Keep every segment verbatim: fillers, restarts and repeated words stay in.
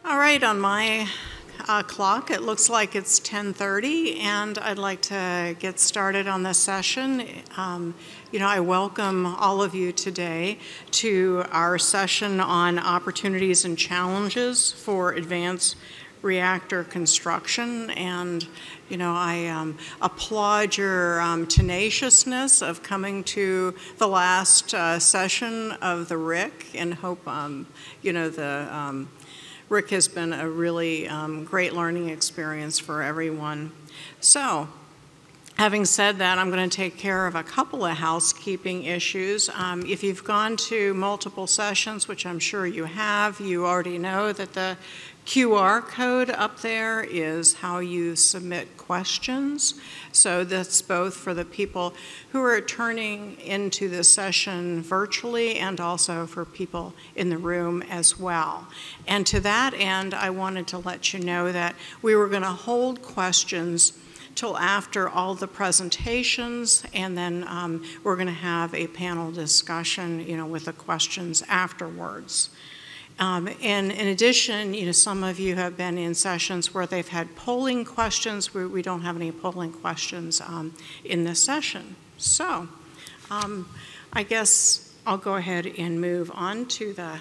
All right, on my uh, clock, it looks like it's ten thirty, and I'd like to get started on this session. Um, you know, I welcome all of you today to our session on opportunities and challenges for advanced reactor construction, and you know, I um, applaud your um, tenaciousness of coming to the last uh, session of the R I C, and hope um, you know the um, R I C has been a really um, great learning experience for everyone. So, having said that, I'm going to take care of a couple of housekeeping issues. Um, if you've gone to multiple sessions, which I'm sure you have, you already know that the Q R code up there is how you submit questions. So that's both for the people who are turning into the session virtually and also for people in the room as well. And to that end, I wanted to let you know that we were going to hold questions till after all the presentations, and then um, we're going to have a panel discussion, you know, with the questions afterwards. Um, and in addition, you know, some of you have been in sessions where they've had polling questions. We, we don't have any polling questions um, in this session. So um, I guess I'll go ahead and move on to the,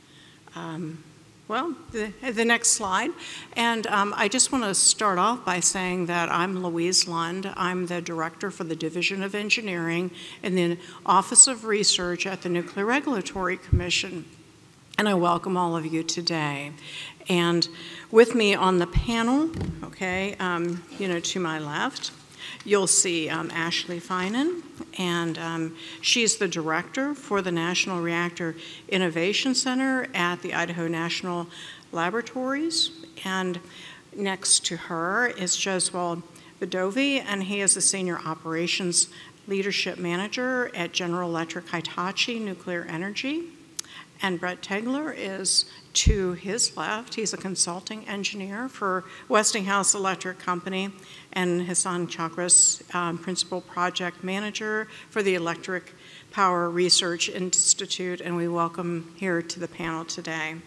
um, well, the, the next slide. And um, I just want to start off by saying that I'm Louise Lund. I'm the Director for the Division of Engineering in the Office of Research at the Nuclear Regulatory Commission. And I welcome all of you today. And with me on the panel, okay, um, you know, to my left, you'll see um, Ashley Finan, and um, she's the director for the National Reactor Innovation Center at the Idaho National Laboratories. And next to her is Joswald Bedovi, and he is the Senior Operations Leadership Manager at General Electric Hitachi Nuclear Energy. And Brett Tegler is to his left. He's a consulting engineer for Westinghouse Electric Company, and Hassan Chakras, um, principal project manager for the Electric Power Research Institute, and we welcome here to the panel today.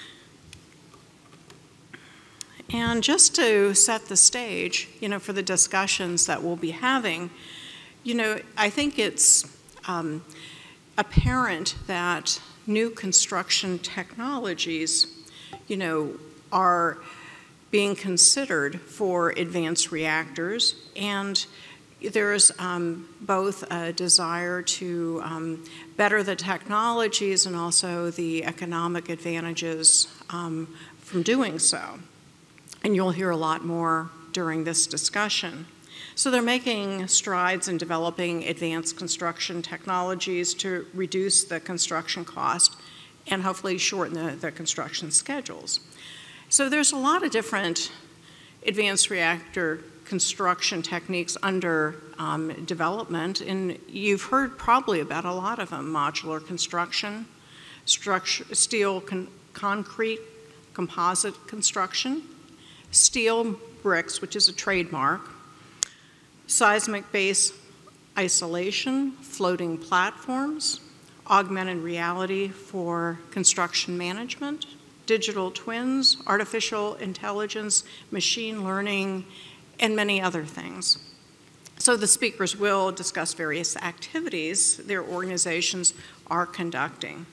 And just to set the stage, you know, for the discussions that we'll be having, you know, I think it's um, apparent that new construction technologies, you know, are being considered for advanced reactors, and there's um, both a desire to um, better the technologies and also the economic advantages um, from doing so. And you'll hear a lot more during this discussion. So they're making strides in developing advanced construction technologies to reduce the construction cost and hopefully shorten the, the construction schedules. So there's a lot of different advanced reactor construction techniques under um, development, and you've heard probably about a lot of them: modular construction, structure, steel con concrete composite construction, steel bricks, which is a trademark, seismic base isolation, floating platforms, augmented reality for construction management, digital twins, artificial intelligence, machine learning, and many other things. So the speakers will discuss various activities their organizations are conducting.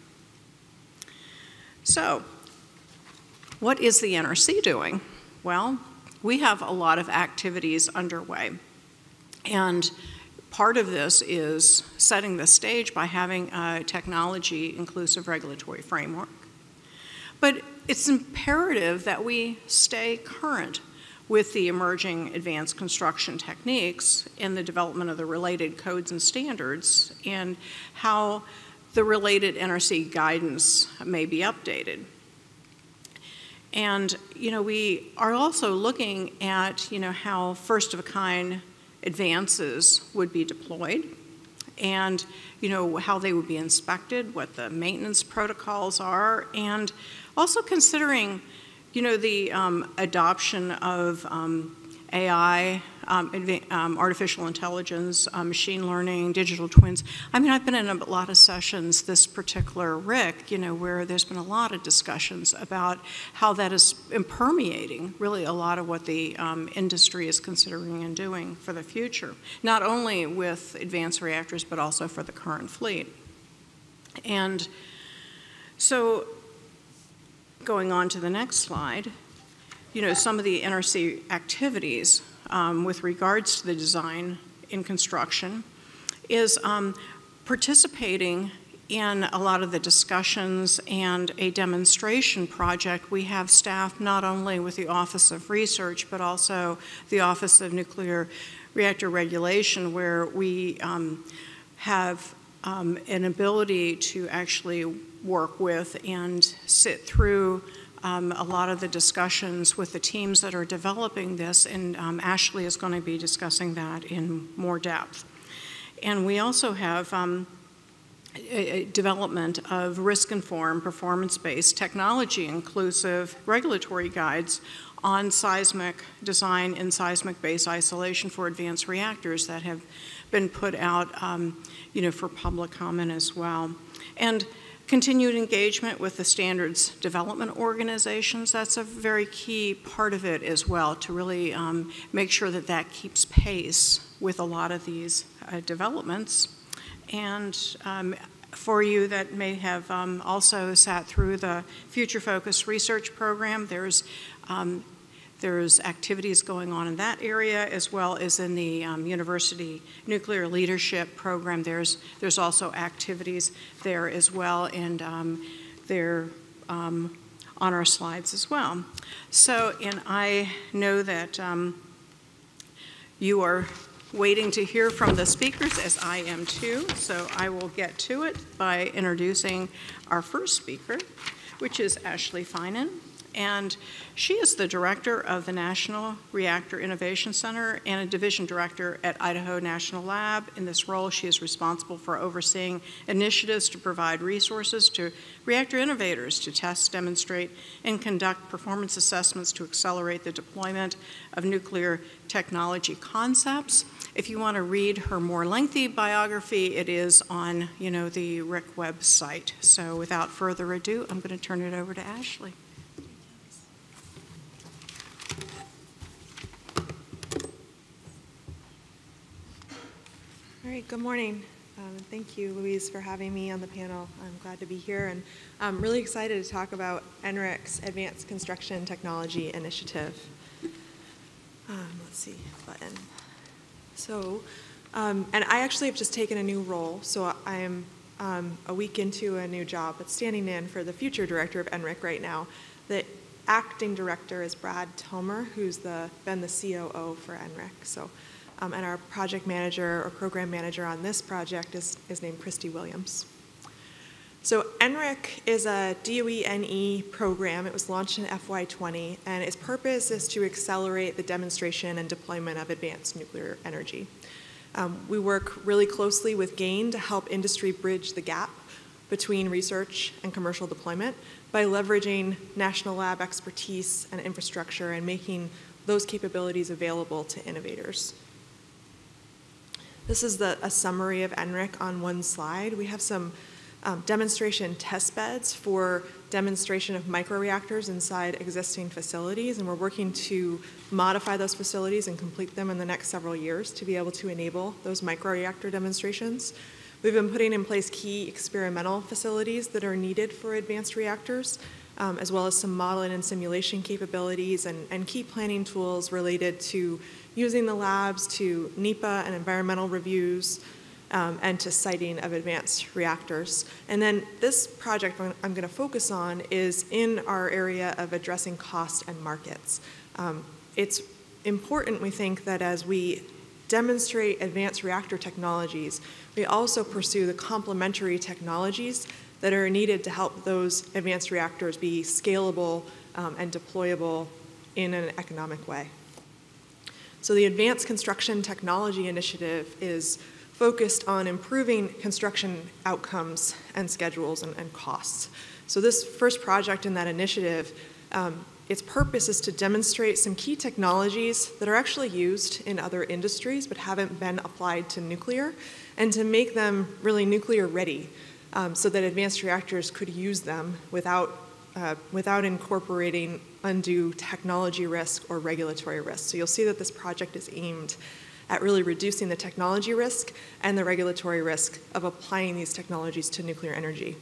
So, what is the N R C doing? Well, we have a lot of activities underway. And part of this is setting the stage by having a technology-inclusive regulatory framework. But it's imperative that we stay current with the emerging advanced construction techniques and the development of the related codes and standards, and how the related N R C guidance may be updated. And, you know, we are also looking at, you know, how first-of-a-kind advances would be deployed, and you know how they would be inspected, what the maintenance protocols are, and also considering you know the um, adoption of um, A I, um, um, artificial intelligence, uh, machine learning, digital twins. I mean, I've been in a lot of sessions this particular R I C, you know, where there's been a lot of discussions about how that is permeating really a lot of what the um, industry is considering and doing for the future, not only with advanced reactors, but also for the current fleet. And so going on to the next slide, you know, some of the N R C activities um, with regards to the design in construction is um, participating in a lot of the discussions and a demonstration project. We have staff not only with the Office of Research, but also the Office of Nuclear Reactor Regulation, where we um, have um, an ability to actually work with and sit through Um, a lot of the discussions with the teams that are developing this, and um, Ashley is going to be discussing that in more depth. And we also have um, a, a development of risk-informed, performance-based, technology-inclusive regulatory guides on seismic design and seismic base isolation for advanced reactors that have been put out, um, you know, for public comment as well. And continued engagement with the standards development organizations, that's a very key part of it as well, to really um, make sure that that keeps pace with a lot of these uh, developments. And um, for you that may have um, also sat through the Future Focus Research Program, there's um, There's activities going on in that area, as well as in the um, University Nuclear Leadership Program. There's, there's also activities there as well, and um, they're um, on our slides as well. So, and I know that um, you are waiting to hear from the speakers, as I am too, so I will get to it by introducing our first speaker, which is Ashley Finan. And she is the director of the National Reactor Innovation Center and a division director at Idaho National Lab. In this role, she is responsible for overseeing initiatives to provide resources to reactor innovators to test, demonstrate, and conduct performance assessments to accelerate the deployment of nuclear technology concepts. If you want to read her more lengthy biography, it is on, you know, the R I C website. So without further ado, I'm going to turn it over to Ashley. All right, good morning. Um, thank you, Louise, for having me on the panel. I'm glad to be here, and I'm really excited to talk about N R C's Advanced Construction Technology Initiative. Um, let's see, button. So, um, and I actually have just taken a new role, so I am um, a week into a new job, but standing in for the future director of N R C right now. The acting director is Brad Tomer, who's the, been the C O O for N R C. So. Um, and our project manager or program manager on this project is, is named Christy Williams. So N R C is a D O E N E program. It was launched in F Y twenty, and its purpose is to accelerate the demonstration and deployment of advanced nuclear energy. Um, we work really closely with GAIN to help industry bridge the gap between research and commercial deployment by leveraging national lab expertise and infrastructure and making those capabilities available to innovators. This is the, a summary of N R C on one slide. We have some um, demonstration test beds for demonstration of microreactors inside existing facilities, and we're working to modify those facilities and complete them in the next several years to be able to enable those microreactor demonstrations. We've been putting in place key experimental facilities that are needed for advanced reactors, um, as well as some modeling and simulation capabilities and, and key planning tools related to using the labs to NEPA and environmental reviews, um, and to siting of advanced reactors. And then this project I'm going to focus on is in our area of addressing cost and markets. Um, it's important, we think, that as we demonstrate advanced reactor technologies, we also pursue the complementary technologies that are needed to help those advanced reactors be scalable um, and deployable in an economic way. So the Advanced Construction Technology Initiative is focused on improving construction outcomes and schedules and, and costs. So this first project in that initiative um, its purpose is to demonstrate some key technologies that are actually used in other industries but haven't been applied to nuclear, and to make them really nuclear ready, um, so that advanced reactors could use them without, uh, without incorporating undue technology risk or regulatory risk. So you'll see that this project is aimed at really reducing the technology risk and the regulatory risk of applying these technologies to nuclear energy.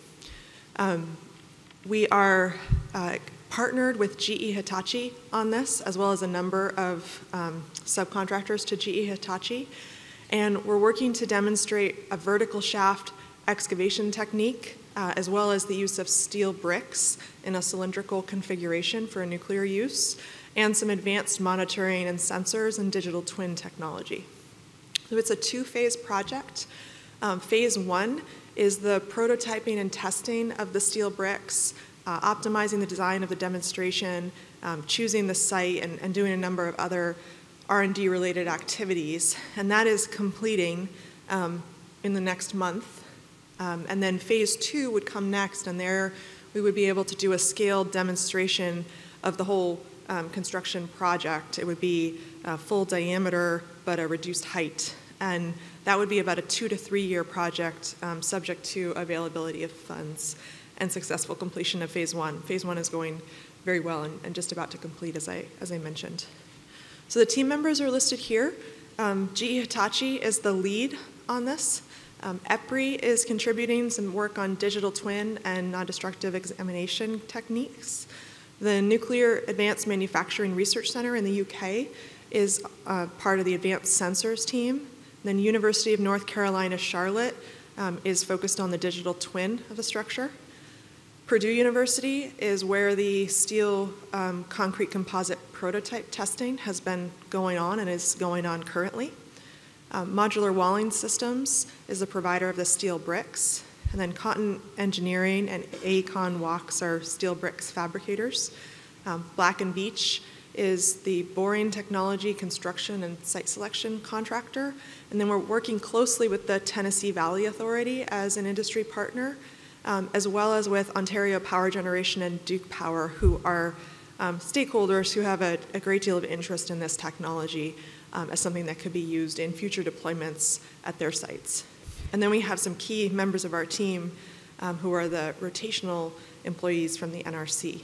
Um, we are uh, partnered with G E Hitachi on this, as well as a number of um, subcontractors to G E Hitachi. And we're working to demonstrate a vertical shaft excavation technique, uh, as well as the use of steel bricks in a cylindrical configuration for nuclear use, and some advanced monitoring and sensors and digital twin technology. So it's a two-phase project. Um, phase one is the prototyping and testing of the steel bricks, uh, optimizing the design of the demonstration, um, choosing the site, and, and doing a number of other R and D related activities. And that is completing um, in the next month. Um, and then phase two would come next, and there we would be able to do a scaled demonstration of the whole um, construction project. It would be a full diameter, but a reduced height. And that would be about a two to three year project, um, subject to availability of funds and successful completion of phase one. Phase one is going very well and, and just about to complete, as I, as I mentioned. So the team members are listed here. Um, G E Hitachi is the lead on this. Um, E P R I is contributing some work on digital twin and non-destructive examination techniques. The Nuclear Advanced Manufacturing Research Center in the U K is uh, part of the Advanced Sensors team. Then University of North Carolina, Charlotte um, is focused on the digital twin of the structure. Purdue University is where the steel um, concrete composite prototype testing has been going on and is going on currently. Um, Modular Walling Systems is the provider of the steel bricks. And then Cotton Engineering and Acon Walks are steel bricks fabricators. Um, Black and Beach is the boring technology, construction, and site selection contractor. And then we're working closely with the Tennessee Valley Authority as an industry partner, um, as well as with Ontario Power Generation and Duke Power, who are um, stakeholders who have a, a great deal of interest in this technology um, as something that could be used in future deployments at their sites. And then we have some key members of our team um, who are the rotational employees from the N R C.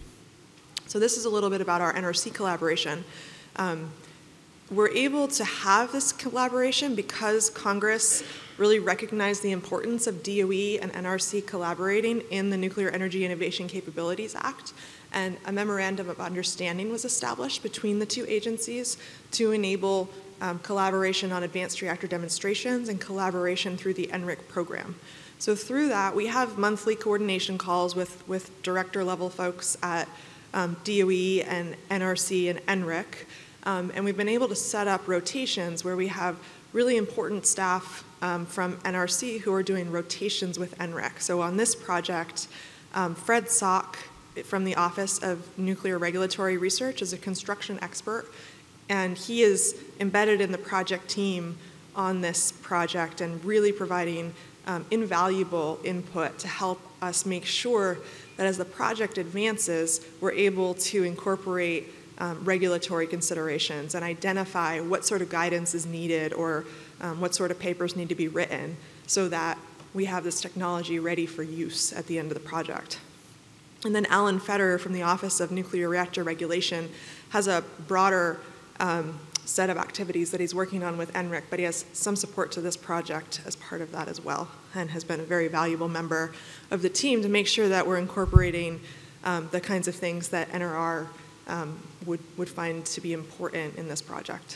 So this is a little bit about our N R C collaboration. Um, we're able to have this collaboration because Congress really recognized the importance of D O E and N R C collaborating in the Nuclear Energy Innovation Capabilities Act. And a memorandum of understanding was established between the two agencies to enable um, collaboration on advanced reactor demonstrations and collaboration through the N R I C program. So through that, we have monthly coordination calls with, with director level folks at um, D O E and N R C and N R I C. Um, and we've been able to set up rotations where we have really important staff um, from N R C who are doing rotations with N R I C. So on this project, um, Fred Sock from the Office of Nuclear Regulatory Research is a construction expert, and he is embedded in the project team on this project and really providing um, invaluable input to help us make sure that as the project advances, we're able to incorporate um, regulatory considerations and identify what sort of guidance is needed or um, what sort of papers need to be written so that we have this technology ready for use at the end of the project. And then Alan Federer from the Office of Nuclear Reactor Regulation has a broader um, set of activities that he's working on with N R I C, but he has some support to this project as part of that as well, and has been a very valuable member of the team to make sure that we're incorporating um, the kinds of things that N R R um, would, would find to be important in this project.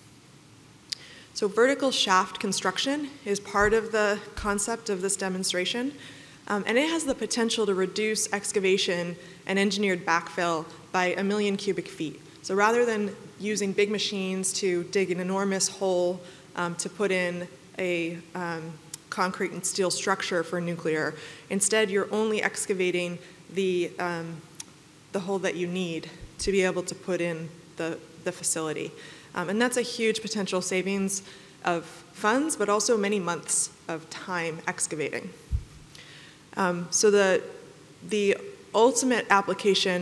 So vertical shaft construction is part of the concept of this demonstration. Um, and it has the potential to reduce excavation and engineered backfill by a million cubic feet. So rather than using big machines to dig an enormous hole um, to put in a um, concrete and steel structure for nuclear, instead you're only excavating the, um, the hole that you need to be able to put in the, the facility. Um, and that's a huge potential savings of funds, but also many months of time excavating. Um, so the, the ultimate application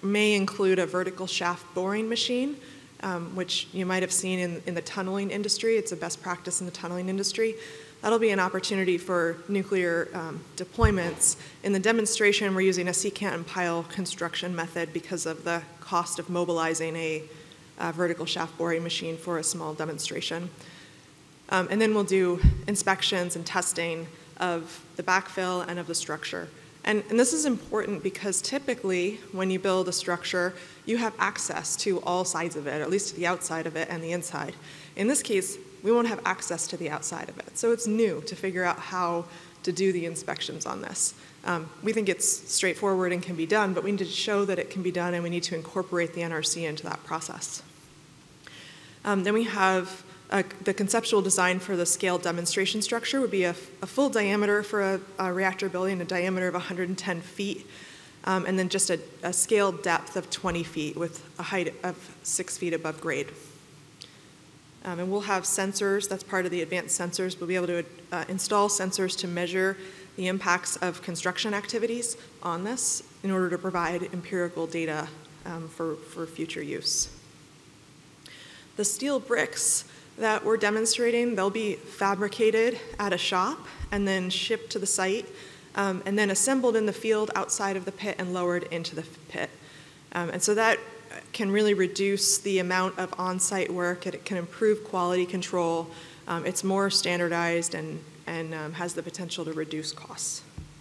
may include a vertical shaft boring machine, um, which you might have seen in, in the tunneling industry. It's a best practice in the tunneling industry. That'll be an opportunity for nuclear um, deployments. In the demonstration, we're using a secant and pile construction method because of the cost of mobilizing a, a vertical shaft boring machine for a small demonstration. Um, and then we'll do inspections and testing of the backfill and of the structure. And, and this is important because typically when you build a structure, you have access to all sides of it, or at least to the outside of it and the inside. In this case, we won't have access to the outside of it. So it's new to figure out how to do the inspections on this. Um, we think it's straightforward and can be done, but we need to show that it can be done, and we need to incorporate the N R C into that process. Um, then we have uh, the conceptual design for the scale demonstration structure would be a, a full diameter for a, a reactor building, a diameter of one hundred ten feet, um, and then just a, a scale depth of twenty feet with a height of six feet above grade. Um, and we'll have sensors, that's part of the advanced sensors. We'll be able to uh, install sensors to measure the impacts of construction activities on this in order to provide empirical data um, for, for future use. The steel bricks that we're demonstrating, they'll be fabricated at a shop and then shipped to the site um, and then assembled in the field outside of the pit and lowered into the pit. Um, and so that can really reduce the amount of on-site work. It can improve quality control. Um, it's more standardized and, and um, has the potential to reduce costs.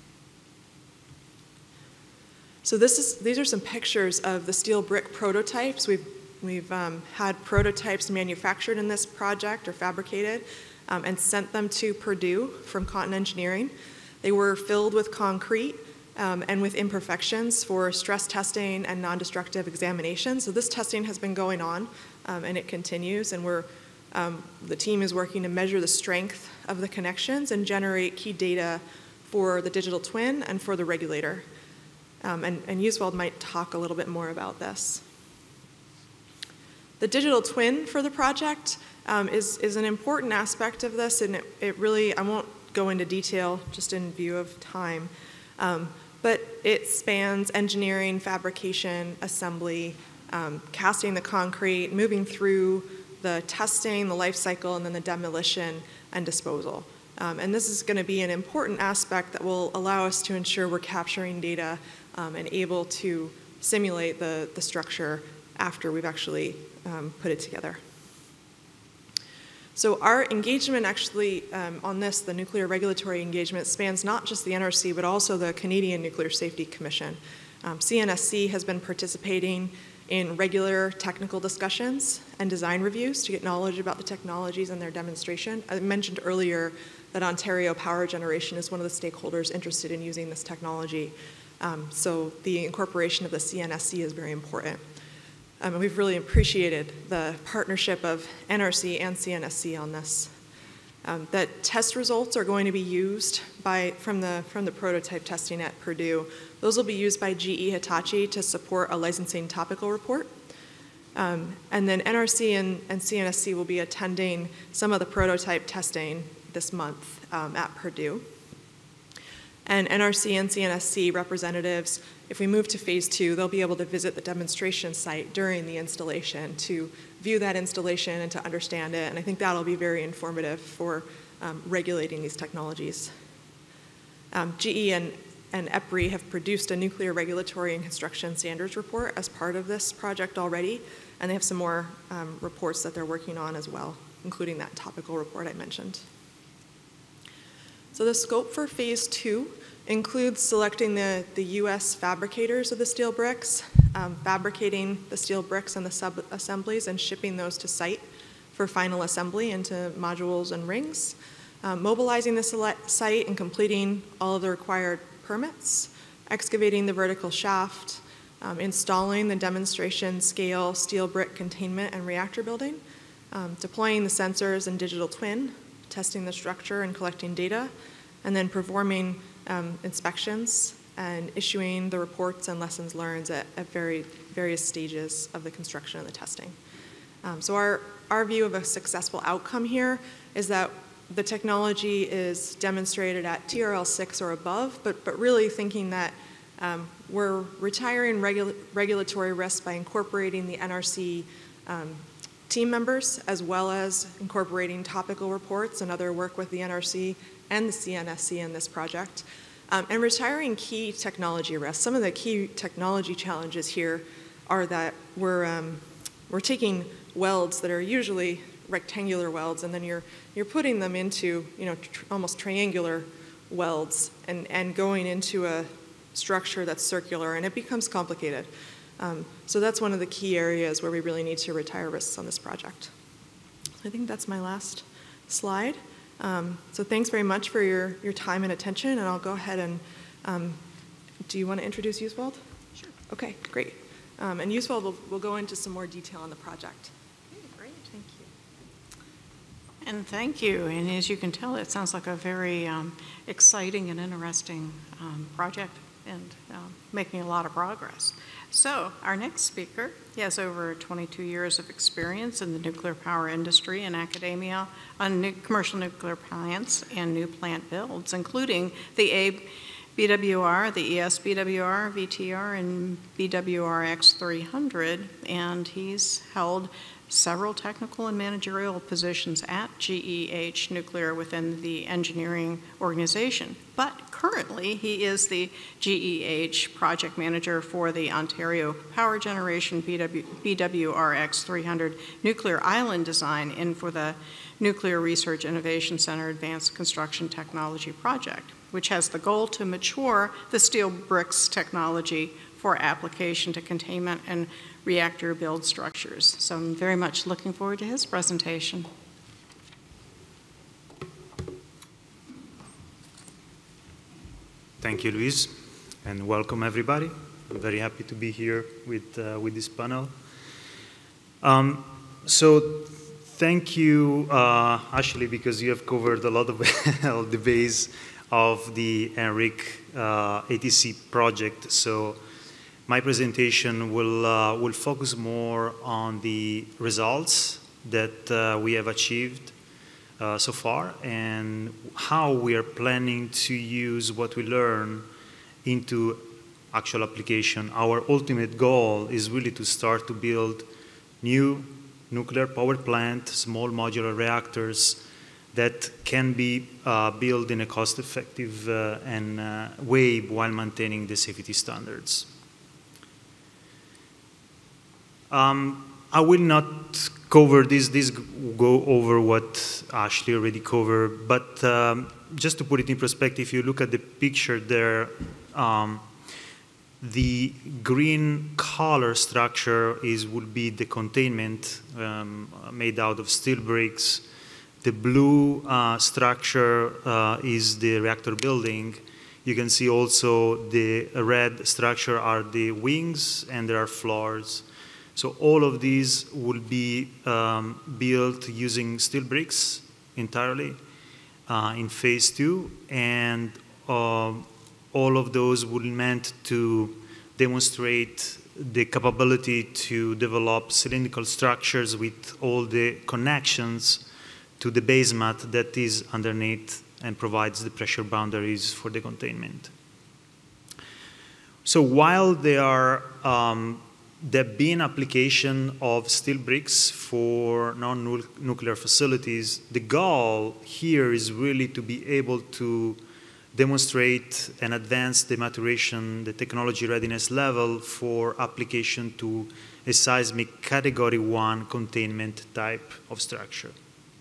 So this is, these are some pictures of the steel brick prototypes. We've, we've um, had prototypes manufactured in this project or fabricated um, and sent them to Purdue from Cotton Engineering. They were filled with concrete Um, and with imperfections for stress testing and non-destructive examination. So this testing has been going on, um, and it continues, and we're, um, the team is working to measure the strength of the connections and generate key data for the digital twin and for the regulator. Um, and, and Uswald might talk a little bit more about this. The digital twin for the project um, is, is an important aspect of this, and it, it really, I won't go into detail just in view of time. Um, but it spans engineering, fabrication, assembly, um, casting the concrete, moving through the testing, the life cycle, and then the demolition and disposal. Um, and this is going to be an important aspect that will allow us to ensure we're capturing data um, and able to simulate the, the structure after we've actually um, put it together. So our engagement actually um, on this, the nuclear regulatory engagement, spans not just the N R C, but also the Canadian Nuclear Safety Commission. Um, C N S C has been participating in regular technical discussions and design reviews to get knowledge about the technologies and their demonstration. I mentioned earlier that Ontario Power Generation is one of the stakeholders interested in using this technology. Um, so the incorporation of the C N S C is very important. Um, and we've really appreciated the partnership of N R C and C N S C on this. Um, that test results are going to be used by, from, the, from the prototype testing at Purdue. Those will be used by G E Hitachi to support a licensing topical report. Um, and then N R C and, and C N S C will be attending some of the prototype testing this month um, at Purdue. And N R C and C N S C representatives, if we move to phase two, they'll be able to visit the demonstration site during the installation to view that installation and to understand it. And I think that'll be very informative for um, regulating these technologies. Um, G E and, and E P R I have produced a nuclear regulatory and construction standards report as part of this project already, and they have some more um, reports that they're working on as well, including that topical report I mentioned. So the scope for phase two includes selecting the, the U S fabricators of the steel bricks, um, fabricating the steel bricks and the sub-assemblies and shipping those to site for final assembly into modules and rings, um, mobilizing the site and completing all of the required permits, excavating the vertical shaft, um, installing the demonstration scale steel brick containment and reactor building, um, deploying the sensors and digital twin, testing the structure and collecting data, and then performing um, inspections and issuing the reports and lessons learned at, at very, various stages of the construction and the testing. Um, so our, our view of a successful outcome here is that the technology is demonstrated at T R L six or above, but, but really thinking that Um, we're retiring regu regulatory risks by incorporating the N R C um, team members, as well as incorporating topical reports and other work with the N R C and the C N S C in this project, um, and retiring key technology risks. Some of the key technology challenges here are that we're, um, we're taking welds that are usually rectangular welds, and then you're, you're putting them into, you know, tr almost triangular welds and, and going into a structure that's circular, and it becomes complicated. Um, so that's one of the key areas where we really need to retire risks on this project. I think that's my last slide. Um, so thanks very much for your, your time and attention, and I'll go ahead and, um, do you want to introduce Uswald? Sure. Okay, great. Um, and Uswald will, will go into some more detail on the project. Okay, great, thank you. And thank you, and as you can tell, it sounds like a very um, exciting and interesting um, project, and um, making a lot of progress. So our next speaker, he has over twenty-two years of experience in the nuclear power industry and academia on new commercial nuclear plants and new plant builds, including the A B W R, the E S B W R, V T R, and B W R X three hundred, and he's held several technical and managerial positions at G E H Nuclear within the engineering organization. But currently, he is the G E H project manager for the Ontario Power Generation B W R X three hundred nuclear island design and for the Nuclear Research Innovation Center Advanced Construction Technology Project, which has the goal to mature the steel bricks technology for application to containment and reactor build structures. So I'm very much looking forward to his presentation. Thank you, Louise, and welcome everybody. I'm very happy to be here with, uh, with this panel. Um, so thank you, uh, Ashley, because you have covered a lot of the base of the N R C uh, A T C project. So my presentation will, uh, will focus more on the results that uh, we have achieved uh, so far and how we are planning to use what we learn into actual application. Our ultimate goal is really to start to build new nuclear power plant, small modular reactors that can be uh, built in a cost-effective uh, and uh, way while maintaining the safety standards. Um, I will not cover this, this go over what Ashley already covered, but um, just to put it in perspective, if you look at the picture there, um, the green color structure is would be the containment um, made out of steel bricks. The blue uh, structure uh, is the reactor building. You can see also the red structure are the wings, and there are floors. So all of these will be um, built using steel bricks entirely uh, in phase two, and uh, all of those will be meant to demonstrate the capability to develop cylindrical structures with all the connections to the base mat that is underneath and provides the pressure boundaries for the containment. So while there are um, there have been application of steel bricks for non-nuclear facilities, the goal here is really to be able to demonstrate and advance the maturation, the technology readiness level for application to a seismic category one containment type of structure.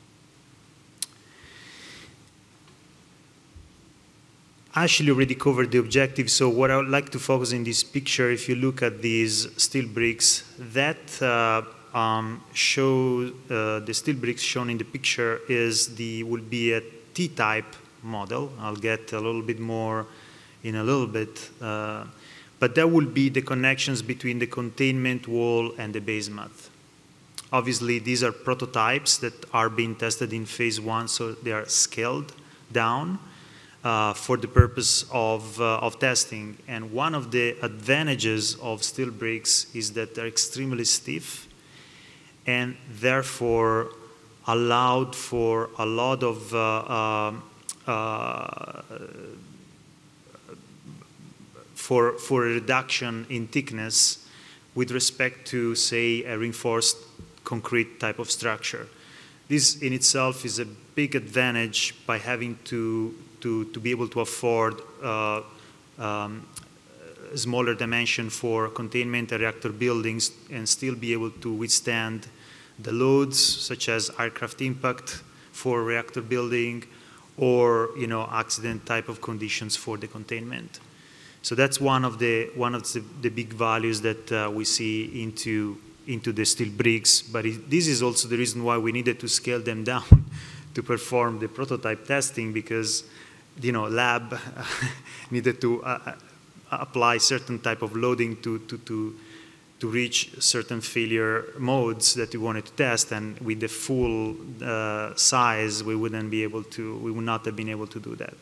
Ashley already covered the objective, so what I would like to focus in this picture, if you look at these steel bricks, that uh, um, show uh, the steel bricks shown in the picture is the will be a T-type model. I'll get a little bit more in a little bit, uh, but that will be the connections between the containment wall and the base mat. Obviously, these are prototypes that are being tested in phase one, so they are scaled down Uh, for the purpose of, uh, of testing. And one of the advantages of steel bricks is that they're extremely stiff and therefore allowed for a lot of uh, uh, uh, for, for a reduction in thickness with respect to, say, a reinforced concrete type of structure. This in itself is a big advantage by having to, to, to be able to afford uh, um, a smaller dimension for containment and reactor buildings and still be able to withstand the loads such as aircraft impact for reactor building or, you know, accident type of conditions for the containment. So that's one of the, one of the, the big values that uh, we see into, into the steel bricks, but it, this is also the reason why we needed to scale them down to perform the prototype testing, because, you know, lab needed to uh, apply certain type of loading to, to, to, to reach certain failure modes that we wanted to test, and with the full uh, size, we wouldn't be able to, we would not have been able to do that.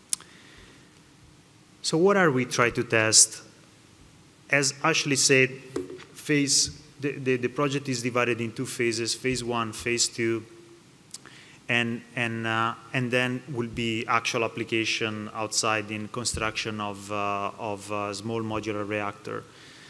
So what are we trying to test? As Ashley said, phase, the, the, the project is divided in two phases, phase one, phase two, and, and, uh, and then will be actual application outside in construction of, uh, of a small modular reactor.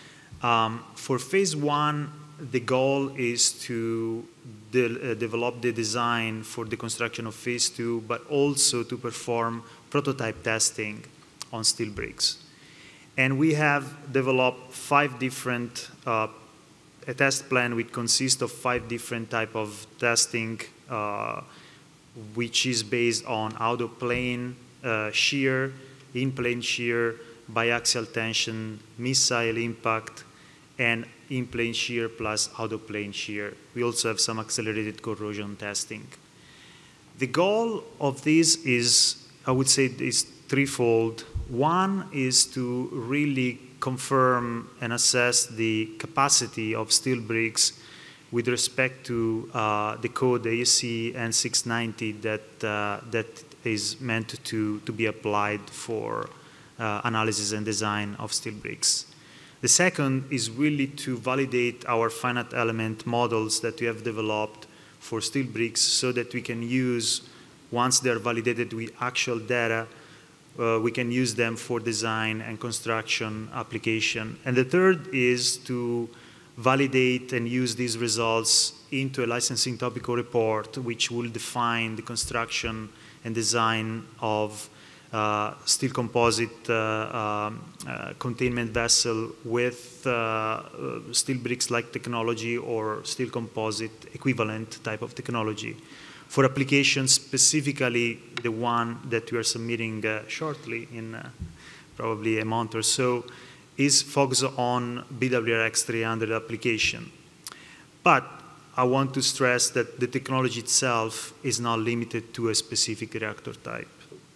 Um, for phase one, the goal is to de uh, develop the design for the construction of phase two, but also to perform prototype testing on steel bricks. And we have developed five different, uh, a test plan which consists of five different type of testing, uh, which is based on out-of-plane uh, shear, in-plane shear, biaxial tension, missile impact, and in-plane shear plus out-of-plane shear. We also have some accelerated corrosion testing. The goal of this is, I would say, is threefold. One is to really confirm and assess the capacity of steel bricks with respect to uh, the code A S C N six ninety that, uh, that is meant to, to be applied for uh, analysis and design of steel bricks. The second is really to validate our finite element models that we have developed for steel bricks so that we can use, once they're validated with actual data, Uh, we can use them for design and construction application. And the third is to validate and use these results into a licensing topical report, which will define the construction and design of uh, steel composite uh, um, uh, containment vessel with uh, uh, steel bricks-like technology or steel composite equivalent type of technology. For applications, specifically the one that we are submitting uh, shortly in uh, probably a month or so, is focused on B W R X three hundred application. But I want to stress that the technology itself is not limited to a specific reactor type.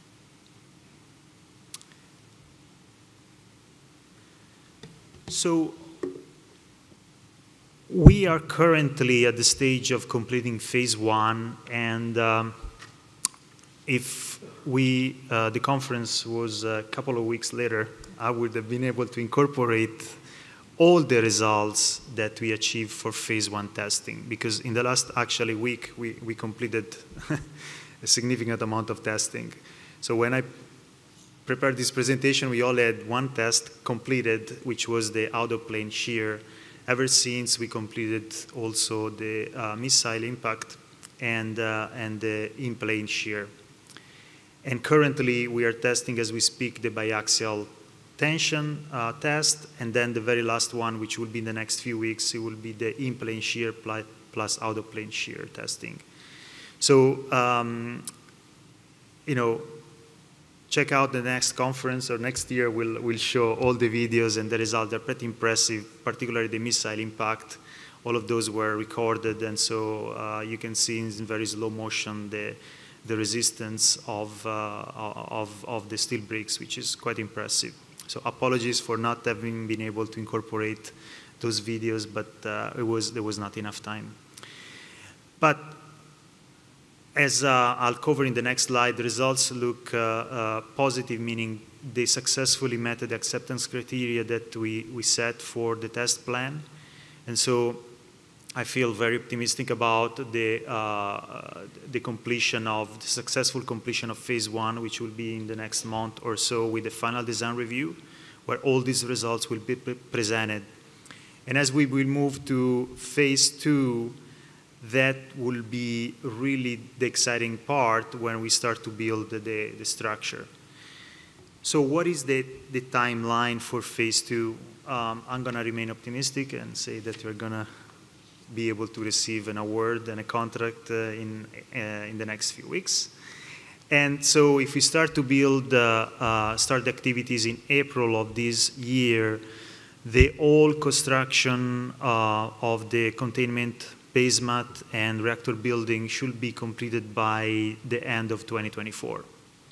So we are currently at the stage of completing phase one, and um, if we, uh, the conference was a couple of weeks later, I would have been able to incorporate all the results that we achieved for phase one testing, because in the last actually week, we, we completed a significant amount of testing. So when I prepared this presentation, we all had one test completed, which was the out-of-plane shear. Ever since we completed also the uh, missile impact and, uh, and the in-plane shear. And currently we are testing as we speak the biaxial tension uh, test, and then the very last one, which will be in the next few weeks, it will be the in-plane shear plus, plus out-of-plane shear testing. So, um, you know, check out the next conference, or next year we'll, we'll show all the videos, and the results are pretty impressive, particularly the missile impact. All of those were recorded, and so uh, you can see in very slow motion the, the resistance of, uh, of, of the steel bricks, which is quite impressive. So apologies for not having been able to incorporate those videos, but uh, it was, there was not enough time. But as uh, I'll cover in the next slide, the results look uh, uh, positive, meaning they successfully met the acceptance criteria that we, we set for the test plan. And so I feel very optimistic about the, uh, the completion of, the successful completion of phase one, which will be in the next month or so with the final design review, where all these results will be pre presented. And as we will move to phase two, that will be really the exciting part when we start to build the, the, the structure. So what is the, the timeline for phase two? Um, I'm going to remain optimistic and say that we're going to be able to receive an award and a contract uh, in, uh, in the next few weeks. And so if we start to build, uh, uh, start the activities in April of this year, the whole construction uh, of the containment basement and reactor building should be completed by the end of twenty twenty-four.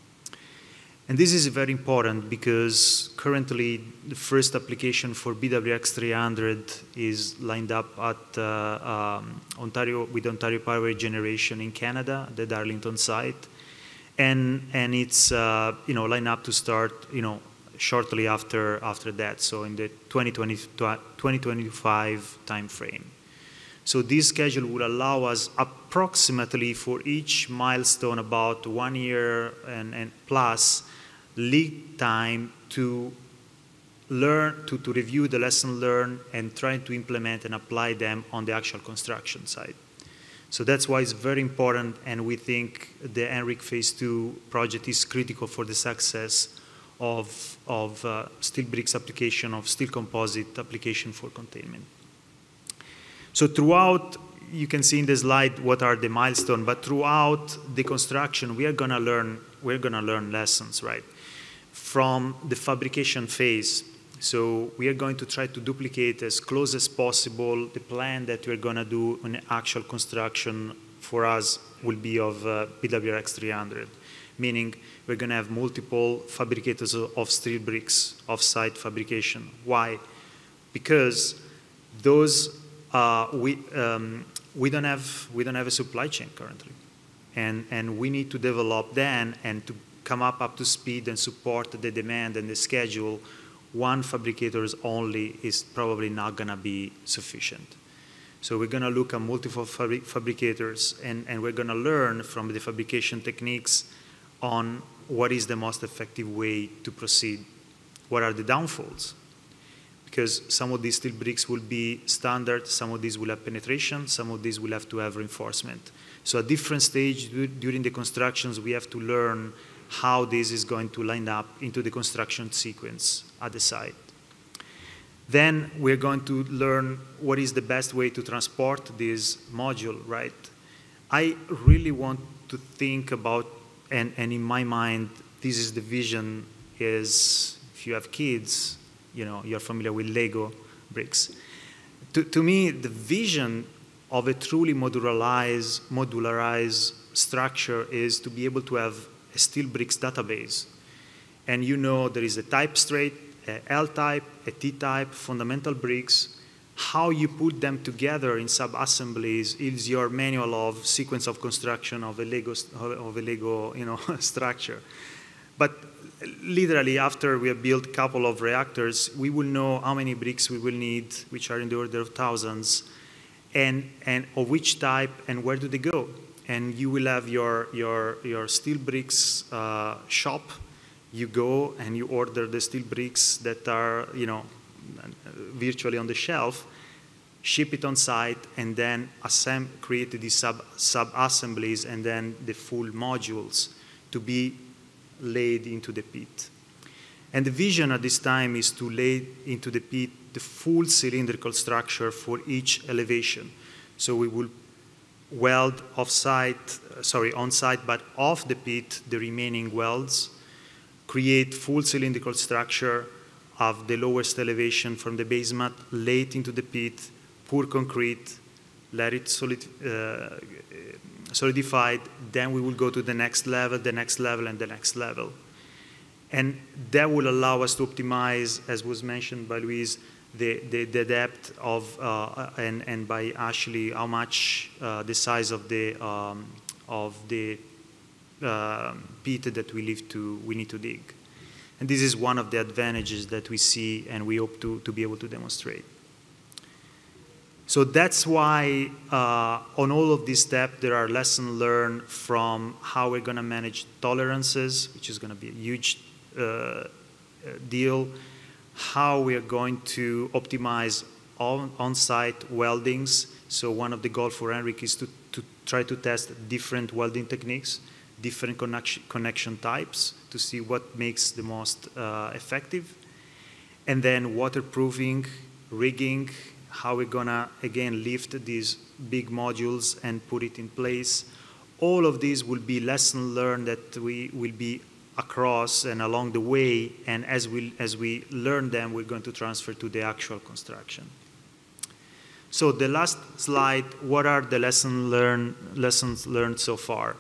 And this is very important because currently the first application for B W X three hundred is lined up at uh, um, Ontario, with Ontario Power Generation in Canada, the Darlington site. And, and it's uh, you know, lined up to start you know, shortly after, after that, so in the twenty twenty, twenty twenty-five time frame. So this schedule will allow us approximately for each milestone about one year and, and plus lead time to learn, to, to review the lesson learned and try to implement and apply them on the actual construction site. So that's why it's very important, and we think the NRCgov Phase two project is critical for the success of, of uh, steel bricks application, of steel composite application for containment. So throughout, you can see in the slide what are the milestones, but throughout the construction, we are gonna learn, we're gonna learn lessons, right? From the fabrication phase. So we are going to try to duplicate as close as possible the plan that we're gonna do in actual construction for us will be of uh, B W X three hundred, meaning we're gonna have multiple fabricators of steel bricks, off-site fabrication. Why? Because those Uh, we, um, we, don't have, we don't have a supply chain currently. And, and we need to develop then and to come up up to speed and support the demand and the schedule. One fabricator only is probably not going to be sufficient. So we're going to look at multiple fabri fabricators and, and we're going to learn from the fabrication techniques on what is the most effective way to proceed. What are the downfalls? Because some of these steel bricks will be standard, some of these will have penetration, some of these will have to have reinforcement. So at different stages during the constructions, we have to learn how this is going to line up into the construction sequence at the site. Then we're going to learn what is the best way to transport this module, right? I really want to think about, and, and in my mind, this is the vision, is if you have kids, you know, you're familiar with Lego bricks. To, to me, the vision of a truly modularized, modularized structure is to be able to have a steel bricks database. And you know there is a type straight, a L-type, a T-type, fundamental bricks. How you put them together in sub-assemblies is your manual of sequence of construction of a Lego, of a Lego you know, structure. But literally, after we have built a couple of reactors, we will know how many bricks we will need, which are in the order of thousands, and, and of which type and where do they go. And you will have your, your, your steel bricks uh, shop. You go and you order the steel bricks that are, you know, virtually on the shelf, ship it on site, and then create these sub, sub-assemblies and then the full modules to be laid into the pit. And the vision at this time is to lay into the pit the full cylindrical structure for each elevation. So we will weld off-site, uh, sorry, on-site, but off the pit, the remaining welds, create full cylindrical structure of the lowest elevation from the basement, lay it into the pit, pour concrete, let it solid, uh, solidified, then we will go to the next level, the next level, and the next level. And that will allow us to optimize, as was mentioned by Luis, the, the, the depth of, uh, and, and by Ashley, how much uh, the size of the, um, of the uh, pit that we, live to, we need to dig. And this is one of the advantages that we see and we hope to, to be able to demonstrate. So that's why uh, on all of these steps, there are lessons learned from how we're going to manage tolerances, which is going to be a huge uh, deal, how we are going to optimize on, on-site weldings. So one of the goals for Henrik is to, to try to test different welding techniques, different connection, connection types to see what makes the most uh, effective. And then waterproofing, rigging, how we're gonna, again, lift these big modules and put it in place. All of these will be lessons learned that we will be across and along the way, and as we, as we learn them, we're going to transfer to the actual construction. So the last slide, what are the lesson learn, lessons learned so far?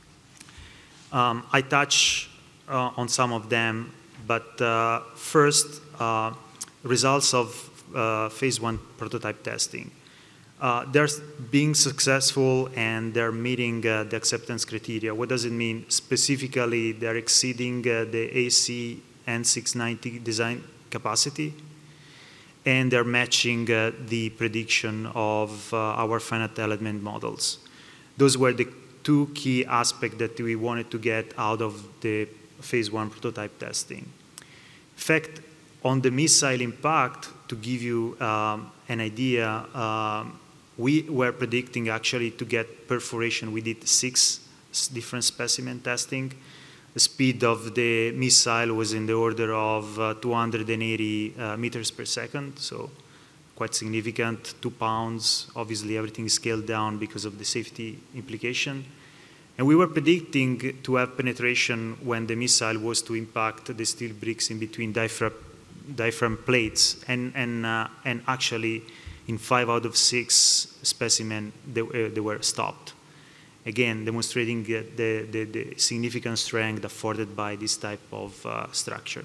Um, I touch uh, on some of them, but uh, first, uh, results of uh, phase one prototype testing. Uh, they're being successful and they're meeting uh, the acceptance criteria. What does it mean? Specifically, they're exceeding uh, the A C N six ninety design capacity, and they're matching uh, the prediction of uh, our finite element models. Those were the two key aspects that we wanted to get out of the phase one prototype testing. In fact, on the missile impact, to give you um, an idea, um, we were predicting actually to get perforation. We did six different specimen testing. The speed of the missile was in the order of uh, two hundred eighty uh, meters per second, so quite significant, two pounds. Obviously, everything is scaled down because of the safety implication. And we were predicting to have penetration when the missile was to impact the steel bricks in between diaphragm, diaphragm plates, and, and, uh, and actually, in five out of six specimens, they, uh, they were stopped. Again, demonstrating uh, the, the, the significant strength afforded by this type of uh, structure.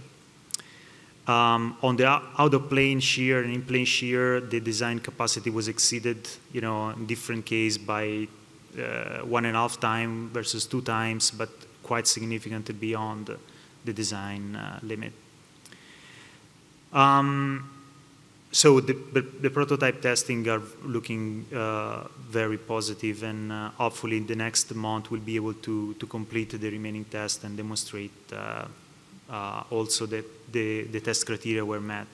Um, on the out of plane shear and in plane shear, the design capacity was exceeded, you know, in different cases by uh, one and a half time versus two times, but quite significantly beyond the design uh, limit. Um, So the, the, the prototype testing are looking uh, very positive, and uh, hopefully in the next month we'll be able to, to complete the remaining tests and demonstrate uh, uh, also that the, the test criteria were met.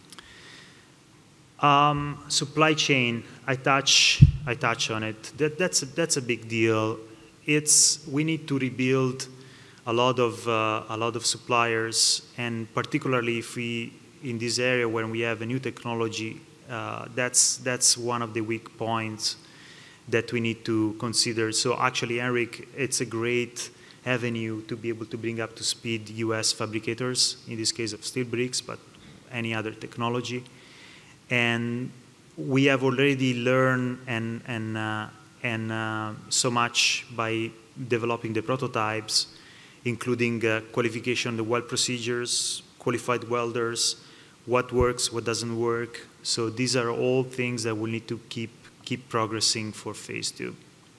Um, supply chain, I touch, I touch on it. That, that's, a, that's a big deal. It's, we need to rebuild a lot of, uh, a lot of suppliers, and particularly if we in this area when we have a new technology, uh, that's, that's one of the weak points that we need to consider. So actually, Henrik, it's a great avenue to be able to bring up to speed U S fabricators, in this case of steel bricks, but any other technology. And we have already learned and, and, uh, and uh, so much by developing the prototypes, including uh, qualification of the weld procedures, qualified welders, what works, what doesn't work. So these are all things that we need to keep, keep progressing for phase two.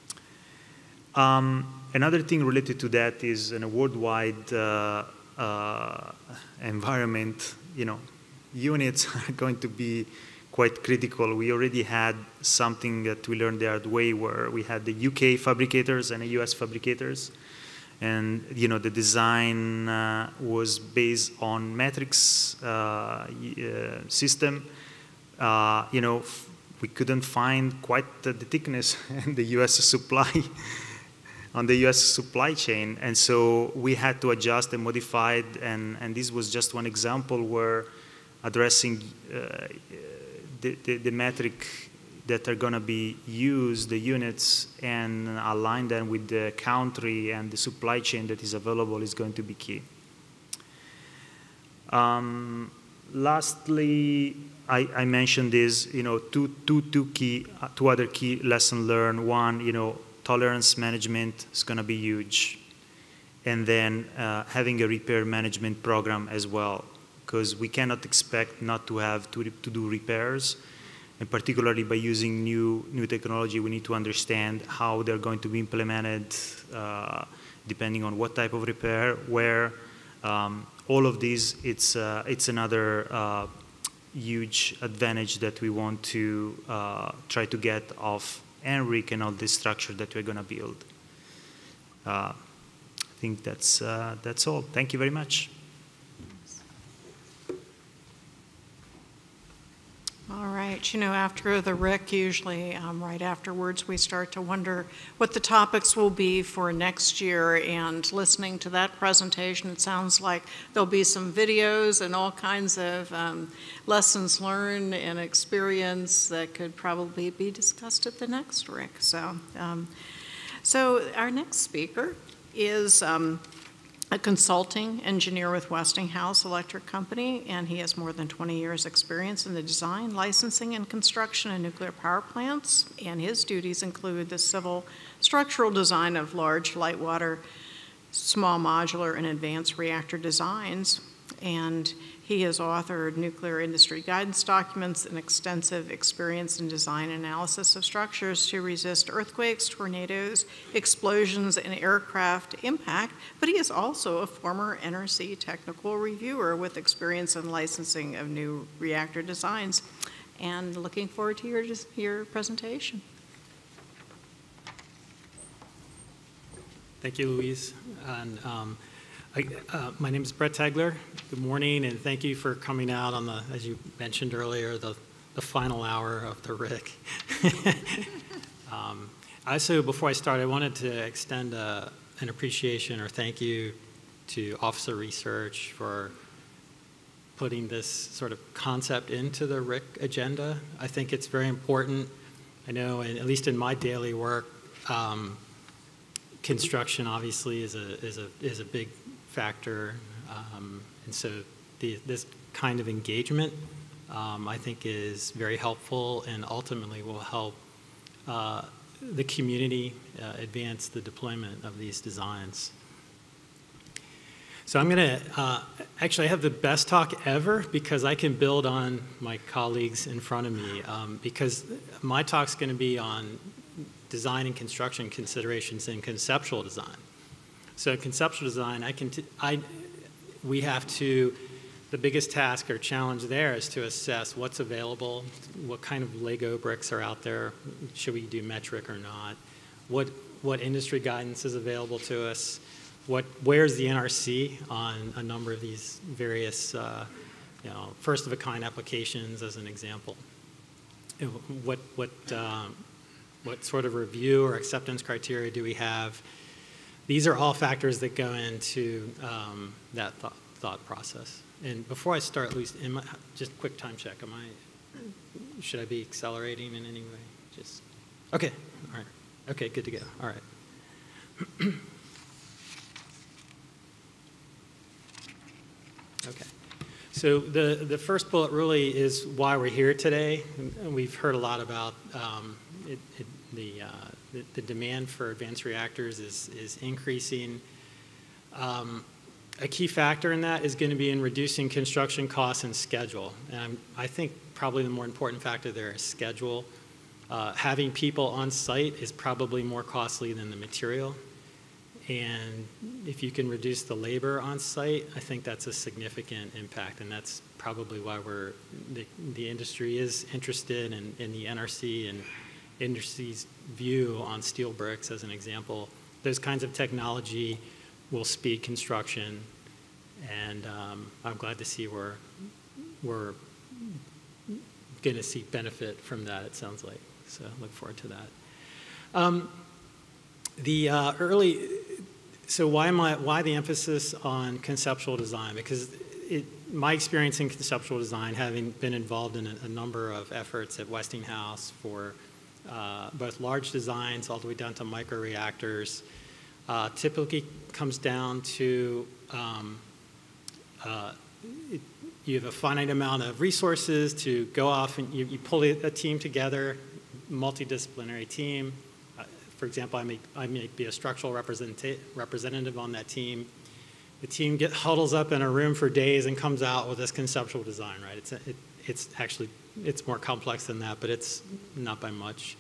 Um, another thing related to that is in a worldwide uh, uh, environment, you know, units are going to be quite critical. We already had something that we learned the hard way where we had the U K fabricators and the U S fabricators. And you know, the design uh, was based on matrix uh, uh, system. Uh, you know, we couldn't find quite the, the thickness in the U S supply on the U S supply chain, and so we had to adjust and modify it. And, and this was just one example where addressing uh, the, the, the metric that are going to be used, the units, and align them with the country and the supply chain that is available is going to be key. Um, lastly, I, I mentioned this, you know, two, two, two, key, uh, two other key lessons learned. One, you know, tolerance management is going to be huge. And then uh, having a repair management program as well, because we cannot expect not to have to, to do repairs. And particularly by using new, new technology, we need to understand how they're going to be implemented, uh, depending on what type of repair, where. Um, all of these, it's, uh, it's another uh, huge advantage that we want to uh, try to get off Henrik and all this structure that we're going to build. Uh, I think that's, uh, that's all. Thank you very much. Right, you know, after the R I C, usually um, right afterwards, we start to wonder what the topics will be for next year, and listening to that presentation, it sounds like there'll be some videos and all kinds of um, lessons learned and experience that could probably be discussed at the next R I C. So, um, so our next speaker is um, a consulting engineer with Westinghouse Electric Company, and he has more than twenty years experience in the design, licensing, and construction of nuclear power plants, and his duties include the civil structural design of large light water, small modular, and advanced reactor designs. And he has authored nuclear industry guidance documents and extensive experience in design analysis of structures to resist earthquakes, tornadoes, explosions, and aircraft impact. But he is also a former N R C technical reviewer with experience in licensing of new reactor designs. And looking forward to your, your presentation. Thank you, Louise. And, um, I, uh, my name is Brett Tegler. Good morning, and thank you for coming out on the, as you mentioned earlier, the, the final hour of the R I C. um, also, before I start, I wanted to extend a, an appreciation or thank you to Officer Research for putting this sort of concept into the R I C agenda. I think it's very important. I know, and at least in my daily work, um, construction obviously is a is a is a big factor, um, and so the, this kind of engagement, um, I think, is very helpful and ultimately will help uh, the community uh, advance the deployment of these designs. So I'm going to uh, actually I have the best talk ever because I can build on my colleagues in front of me, um, because my talk's going to be on design and construction considerations in conceptual design. So conceptual design, I can t I, we have to, the biggest task or challenge there is to assess what's available, what kind of Lego bricks are out there, should we do metric or not, what, what industry guidance is available to us, what, where's the N R C on a number of these various, uh, you know, first-of-a-kind applications as an example. What, what, um, what sort of review or acceptance criteria do we have? These are all factors that go into um, that thought, thought process. And before I start, Luis, am I, just a quick time check. Am I, should I be accelerating in any way? Just, okay, all right. Okay, good to go, all right. Okay, so the, the first bullet really is why we're here today. And we've heard a lot about um, it, it, the, uh, the, the demand for advanced reactors is, is increasing. Um, a key factor in that is going to be in reducing construction costs and schedule. And I think probably the more important factor there is schedule. Uh, having people on site is probably more costly than the material. And if you can reduce the labor on site, I think that's a significant impact, and that's probably why we're, the, the industry is interested in, in the N R C and industry's view on steel bricks as an example. Those kinds of technology will speed construction, and um, I'm glad to see we're, we're going to see benefit from that, it sounds like. So I look forward to that. Um, the uh, early, so why am I, why the emphasis on conceptual design? Because it, my experience in conceptual design, having been involved in a, a number of efforts at Westinghouse for uh, both large designs all the way down to micro reactors, uh, typically comes down to um, uh, it, you have a finite amount of resources to go off and you, you pull a team together, multidisciplinary team. Uh, for example, I may, I may be a structural representative on that team. The team get, huddles up in a room for days and comes out with this conceptual design, right? It's, a, it, it's actually, it's more complex than that, but it's not by much.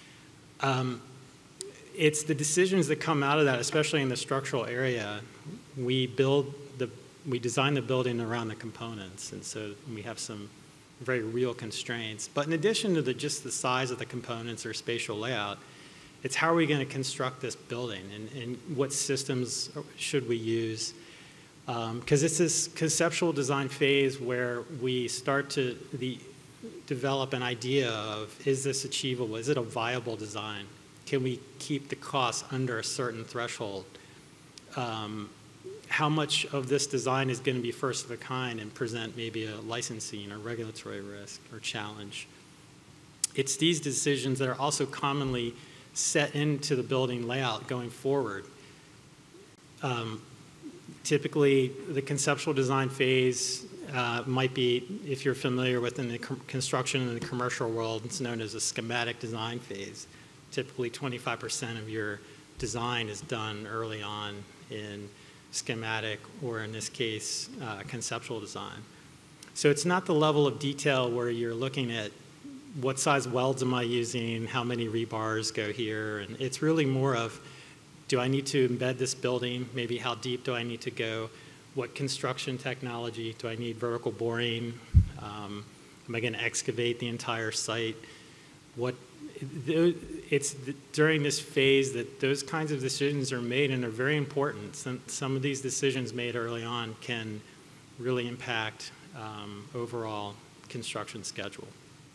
Um, it's the decisions that come out of that, especially in the structural area. We build the, we design the building around the components, and so we have some very real constraints. But in addition to the, just the size of the components or spatial layout, it's how are we going to construct this building, and, and what systems should we use? Because um, it's this conceptual design phase where we start to, the develop an idea of, is this achievable? Is it a viable design? Can we keep the costs under a certain threshold? Um, how much of this design is going to be first of a kind and present maybe a licensing or regulatory risk or challenge? It's these decisions that are also commonly set into the building layout going forward. Um, typically, the conceptual design phase uh, might be, if you're familiar with in the construction in the commercial world, it's known as a schematic design phase. Typically, twenty-five percent of your design is done early on in schematic, or in this case, uh, conceptual design. So it's not the level of detail where you're looking at what size welds am I using, how many rebars go here, and it's really more of, do I need to embed this building? Maybe how deep do I need to go? What construction technology? Do I need vertical boring? Um, am I going to excavate the entire site? What, it's during this phase that those kinds of decisions are made and are very important. Some, some of these decisions made early on can really impact um, overall construction schedule.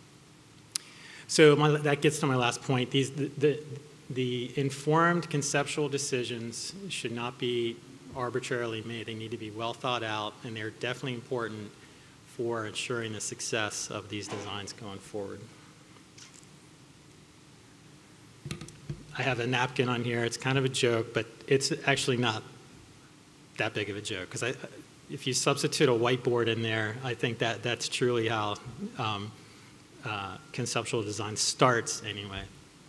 So my, that gets to my last point. These, the, the, the informed conceptual decisions should not be arbitrarily made. They need to be well thought out, and they're definitely important for ensuring the success of these designs going forward. I have a napkin on here. It's kind of a joke, but it's actually not that big of a joke, because I, if you substitute a whiteboard in there, I think that that's truly how um, uh, conceptual design starts anyway.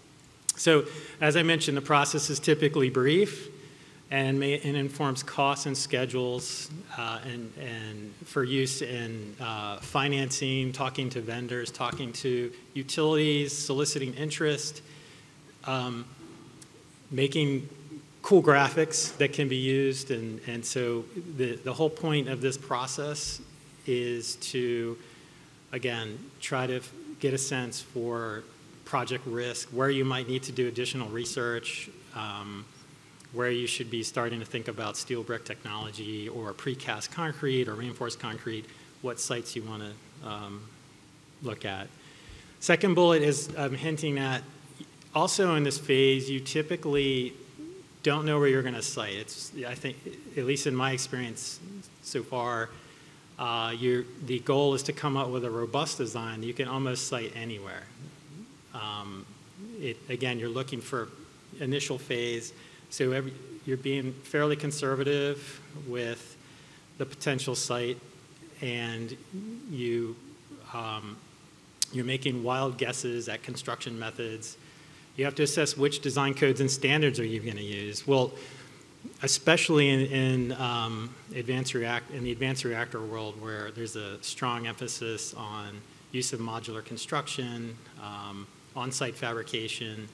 So as I mentioned, the process is typically brief and, may, and informs costs and schedules uh, and, and for use in uh, financing, talking to vendors, talking to utilities, soliciting interest, um, making cool graphics that can be used. And, and so the, the whole point of this process is to, again, try to get a sense for project risk, where you might need to do additional research, um, where you should be starting to think about steel brick technology or precast concrete or reinforced concrete, what sites you want to um, look at. Second bullet is I'm hinting at, also in this phase, you typically don't know where you're going to site. It's, I think, at least in my experience so far, uh, you're, the goal is to come up with a robust design you can almost site anywhere. Um, it, again, you're looking for initial phase, so every, you're being fairly conservative with the potential site, and you, um, you're making wild guesses at construction methods. You have to assess which design codes and standards are you going to use. Well, especially in, in, um, advanced react, in the advanced reactor world, where there's a strong emphasis on use of modular construction, um, on-site fabrication,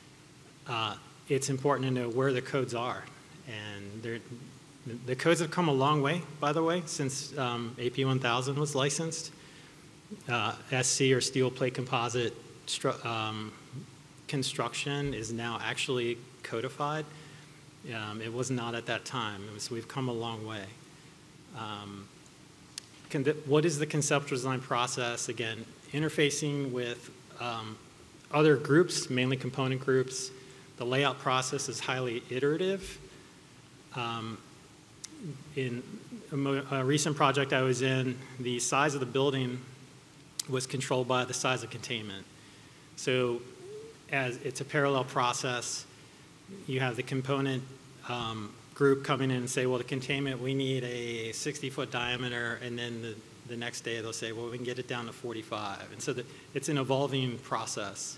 uh, it's important to know where the codes are. And the codes have come a long way, by the way, since um, A P one thousand was licensed. Uh, S C, or steel plate composite um, construction, is now actually codified. Um, it was not at that time. It was, we've come a long way. Um, what is the conceptual design process? Again, interfacing with um, other groups, mainly component groups. The layout process is highly iterative. Um, in a, mo a recent project I was in, the size of the building was controlled by the size of containment. So as it's a parallel process, you have the component um, group coming in and say, well, the containment, we need a sixty foot diameter, and then the, the next day they'll say, well, we can get it down to forty-five. And so the, it's an evolving process.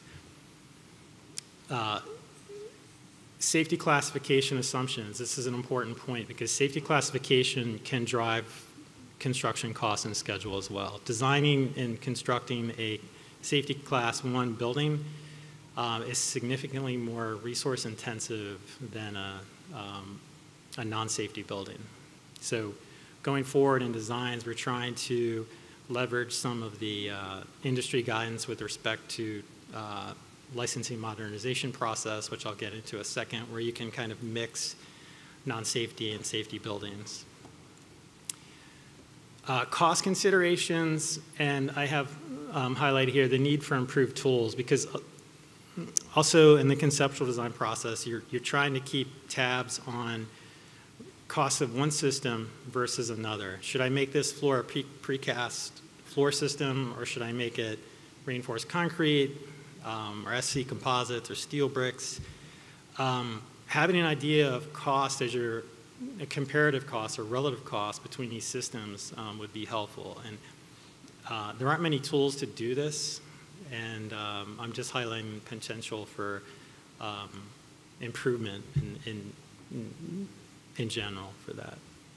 Uh, safety classification assumptions. This is an important point, because safety classification can drive construction costs and schedule as well. Designing and constructing a safety class one building uh, is significantly more resource intensive than a, um, a non-safety building. So going forward in designs, we're trying to leverage some of the uh, industry guidance with respect to uh, licensing modernization process, which I'll get into a second, where you can kind of mix non-safety and safety buildings. Uh, cost considerations, and I have um, highlight here the need for improved tools, because also in the conceptual design process, you're, you're trying to keep tabs on costs of one system versus another. Should I make this floor a pre precast floor system, or should I make it reinforced concrete, um, or S C composites, or steel bricks? Um, having an idea of cost as your a comparative cost or relative cost between these systems um, would be helpful. And uh, there aren't many tools to do this, and um, I'm just highlighting potential for um, improvement in, in, in general for that.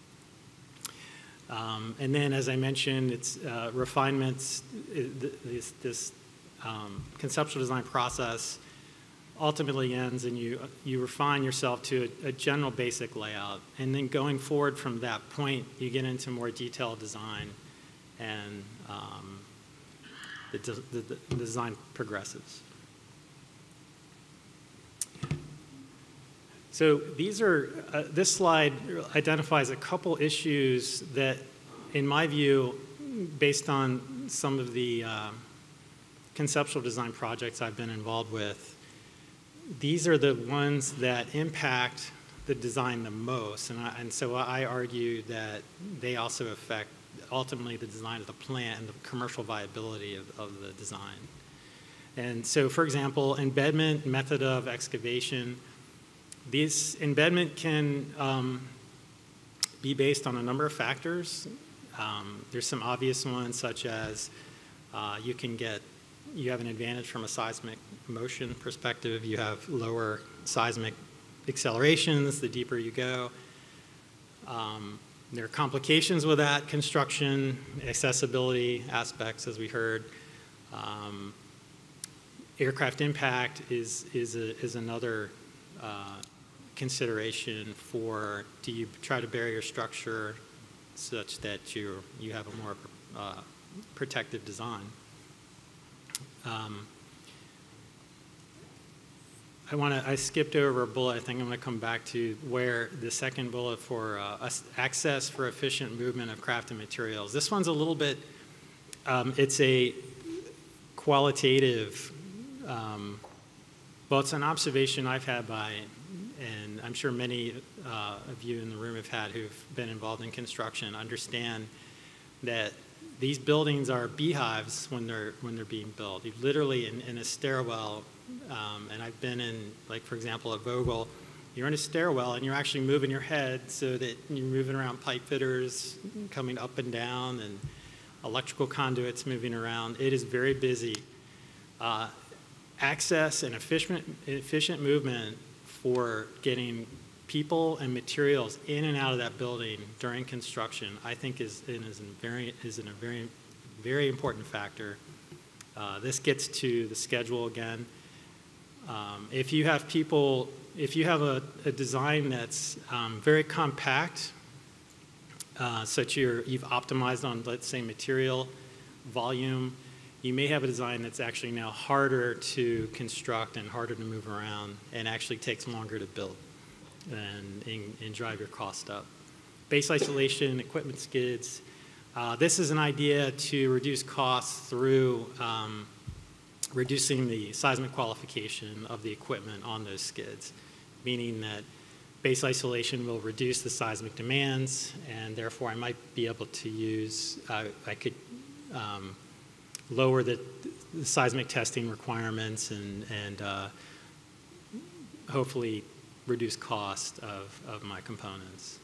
Um, and then, as I mentioned, it's uh, refinements, this, this um, conceptual design process ultimately ends and you, you refine yourself to a, a general basic layout. And then going forward from that point, you get into more detailed design, and um, the, de the, the design progresses. So these are, uh, this slide identifies a couple issues that, in my view, based on some of the uh, conceptual design projects I've been involved with, these are the ones that impact the design the most. And, I, and so I argue that they also affect, ultimately, the design of the plant and the commercial viability of, of the design. And so, for example, embedment, method of excavation. These embedment can um, be based on a number of factors. Um, there's some obvious ones, such as uh, you can get, you have an advantage from a seismic motion perspective. You have lower seismic accelerations the deeper you go. Um, there are complications with that, construction, accessibility aspects, as we heard. Um, aircraft impact is, is, a, is another uh, consideration for, do you try to bury your structure such that you you have a more uh, protective design. Um, I want to, I skipped over a bullet. I think I'm going to come back to where the second bullet for uh, access for efficient movement of crafted materials. This one's a little bit, um, it's a qualitative, um, well, it's an observation I've had by, and I'm sure many uh, of you in the room have had who've been involved in construction, understand that these buildings are beehives when they're when they're being built. You literally in, in a stairwell, um, and I've been in, like for example, at Vogel, you're in a stairwell and you're actually moving your head so that you're moving around pipe fitters coming up and down and electrical conduits moving around. It is very busy. Uh, access and efficient efficient movement for getting people and materials in and out of that building during construction, I think is, is, a, very, is a very, very important factor. Uh, this gets to the schedule again. Um, if you have people, if you have a, a design that's um, very compact, uh, such you're, you've optimized on, let's say, material volume, you may have a design that's actually now harder to construct and harder to move around and actually takes longer to build. And, and, and drive your cost up. Base isolation, equipment skids. Uh, this is an idea to reduce costs through um, reducing the seismic qualification of the equipment on those skids, meaning that base isolation will reduce the seismic demands, and therefore I might be able to use, uh, I could um, lower the, the seismic testing requirements and, and uh, hopefully reduce cost of, of my components.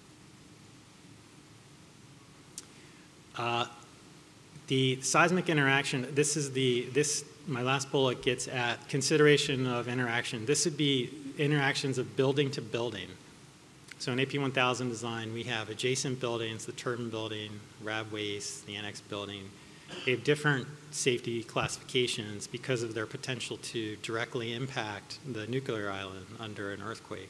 Uh, the seismic interaction, this is the, this, my last bullet gets at consideration of interaction. This would be interactions of building to building. So in A P one thousand design, we have adjacent buildings, the turbine building, rab waste, the annex building. They have different safety classifications because of their potential to directly impact the nuclear island under an earthquake.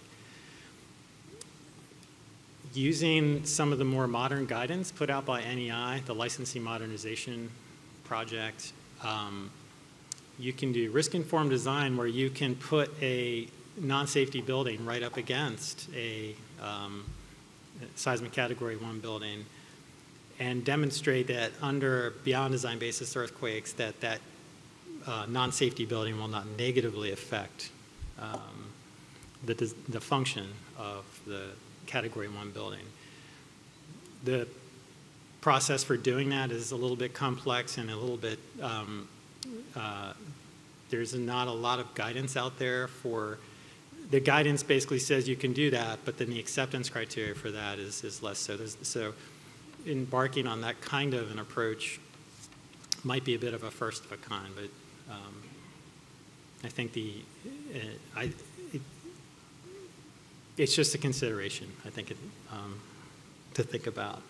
Using some of the more modern guidance put out by N E I, the Licensing Modernization Project, um, you can do risk-informed design where you can put a non-safety building right up against a um, seismic category one building, and demonstrate that under beyond design basis earthquakes that that uh, non-safety building will not negatively affect um, the, the function of the category one building. The process for doing that is a little bit complex and a little bit, um, uh, there's not a lot of guidance out there for, the guidance basically says you can do that, but then the acceptance criteria for that is, is less so. There's, so embarking on that kind of an approach might be a bit of a first of a kind, but um, I think the, uh, I, it, it's just a consideration, I think, it, um, to think about.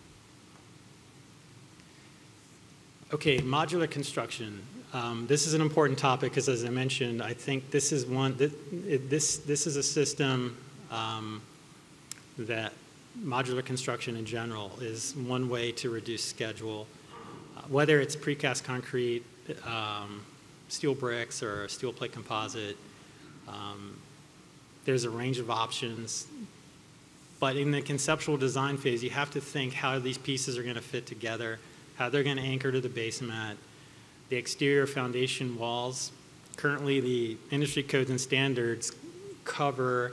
Okay, modular construction. Um, this is an important topic because, as I mentioned, I think this is one, this, this, this is a system um, that modular construction in general is one way to reduce schedule, uh, whether it's precast concrete, um, steel bricks, or steel plate composite. Um, there's a range of options. But in the conceptual design phase, you have to think how these pieces are going to fit together, how they're going to anchor to the basement, the exterior foundation walls. Currently, the industry codes and standards cover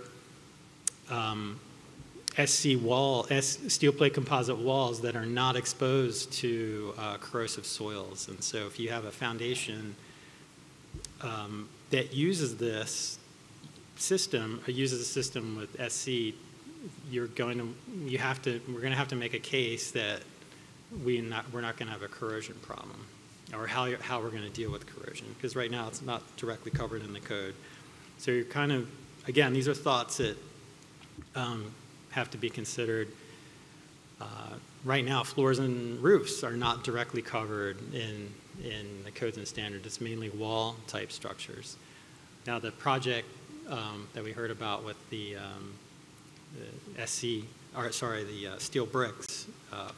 um, S C wall, S, steel plate composite walls that are not exposed to uh, corrosive soils. And so if you have a foundation um, that uses this system, or uses a system with S C, you're going to, you have to, we're going to have to make a case that we not, we're not going to have a corrosion problem, or how, how we're going to deal with corrosion, because right now it's not directly covered in the code. So you're kind of, again, these are thoughts that um, have to be considered. Uh, right now, floors and roofs are not directly covered in, in the codes and standards. It's mainly wall type structures. Now the project um, that we heard about with the, um, the S C, or sorry, the uh, steel bricks, uh,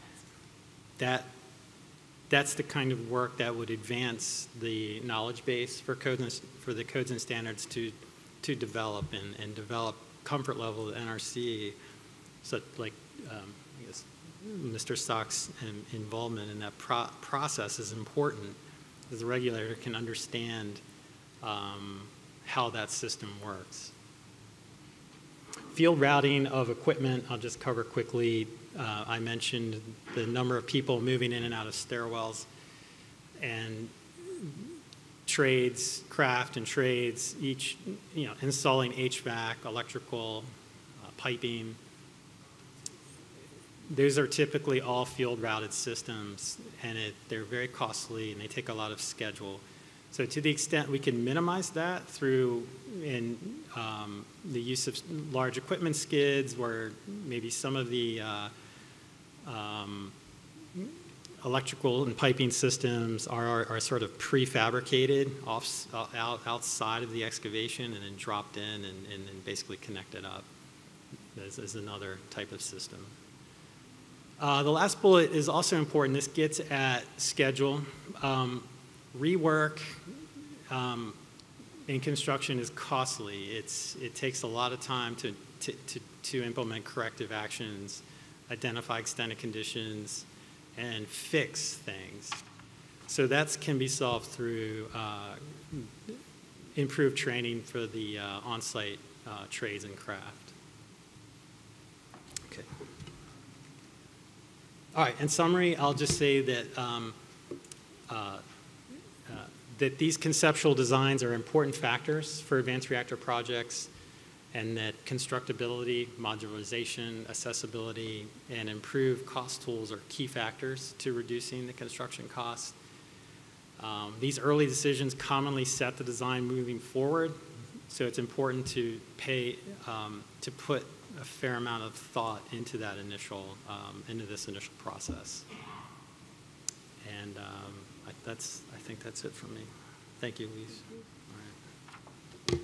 that that's the kind of work that would advance the knowledge base for codes and, for the codes and standards to to develop and, and develop comfort level of N R C, so like um, I guess Mister Stock's um, involvement in that pro process is important, as the regulator can understand um, how that system works. Field routing of equipment, I'll just cover quickly. Uh, I mentioned the number of people moving in and out of stairwells, and trades, craft and trades, each, you know, installing H V A C, electrical, uh, piping. Those are typically all field routed systems, and it, they're very costly and they take a lot of schedule. So to the extent we can minimize that through in um, the use of large equipment skids, where maybe some of the uh, um, electrical and piping systems are, are, are sort of prefabricated off, uh, out, outside of the excavation and then dropped in and, and, and basically connected up. This is another type of system. Uh, the last bullet is also important. This gets at schedule. Um, rework um, in construction is costly. It's, it takes a lot of time to, to, to, to implement corrective actions, identify extended conditions, and fix things. So that can be solved through uh, improved training for the uh, on-site uh, trades and craft. Okay. All right, in summary, I'll just say that um, uh, uh, that these conceptual designs are important factors for advanced reactor projects, and that constructability, modularization, accessibility, and improved cost tools are key factors to reducing the construction costs. Um, these early decisions commonly set the design moving forward, so it's important to pay, um, to put a fair amount of thought into that initial, um, into this initial process. And um, I, that's, I think that's it for me. Thank you, Louise. All right.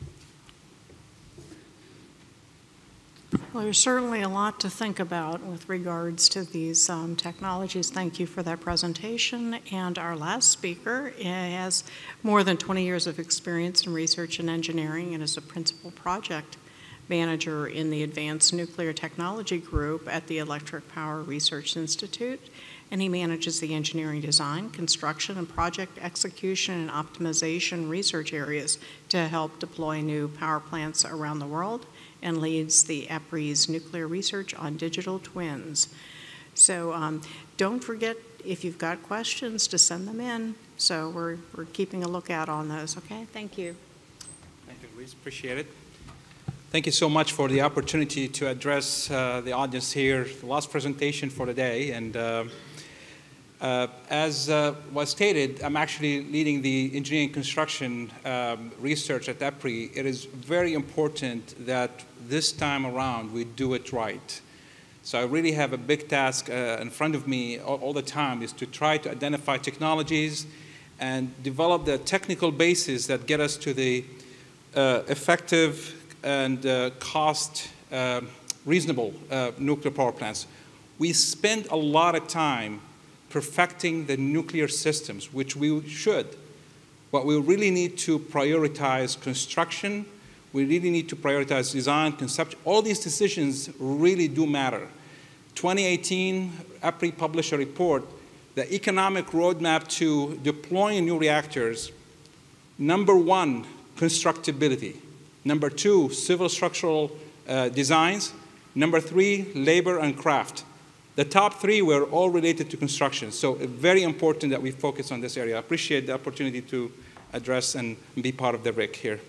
Well, there's certainly a lot to think about with regards to these um, technologies. Thank you for that presentation. And our last speaker has more than twenty years of experience in research and engineering and is a principal project manager in the Advanced Nuclear Technology Group at the Electric Power Research Institute, and he manages the engineering design, construction, and project execution and optimization research areas to help deploy new power plants around the world, and leads the E P R I's nuclear research on digital twins. So um, don't forget, if you've got questions, to send them in. So we're, we're keeping a lookout on those, okay? Thank you. Thank you, Louise. Appreciate it. Thank you so much for the opportunity to address uh, the audience here, the last presentation for the day. And uh, uh, as uh, was stated, I'm actually leading the engineering construction um, research at E P R I. It is very important that this time around we do it right. So I really have a big task uh, in front of me all, all the time, is to try to identify technologies and develop the technical basis that get us to the uh, effective and uh, cost uh, reasonable uh, nuclear power plants. We spend a lot of time perfecting the nuclear systems, which we should, but we really need to prioritize construction. We really need to prioritize design, conception. All these decisions really do matter. twenty eighteen, E P R I published a report, the economic roadmap to deploying new reactors. Number one, constructability. Number two, civil structural uh, designs. Number three, labor and craft. The top three were all related to construction. So very important that we focus on this area. I appreciate the opportunity to address and be part of the R I C here.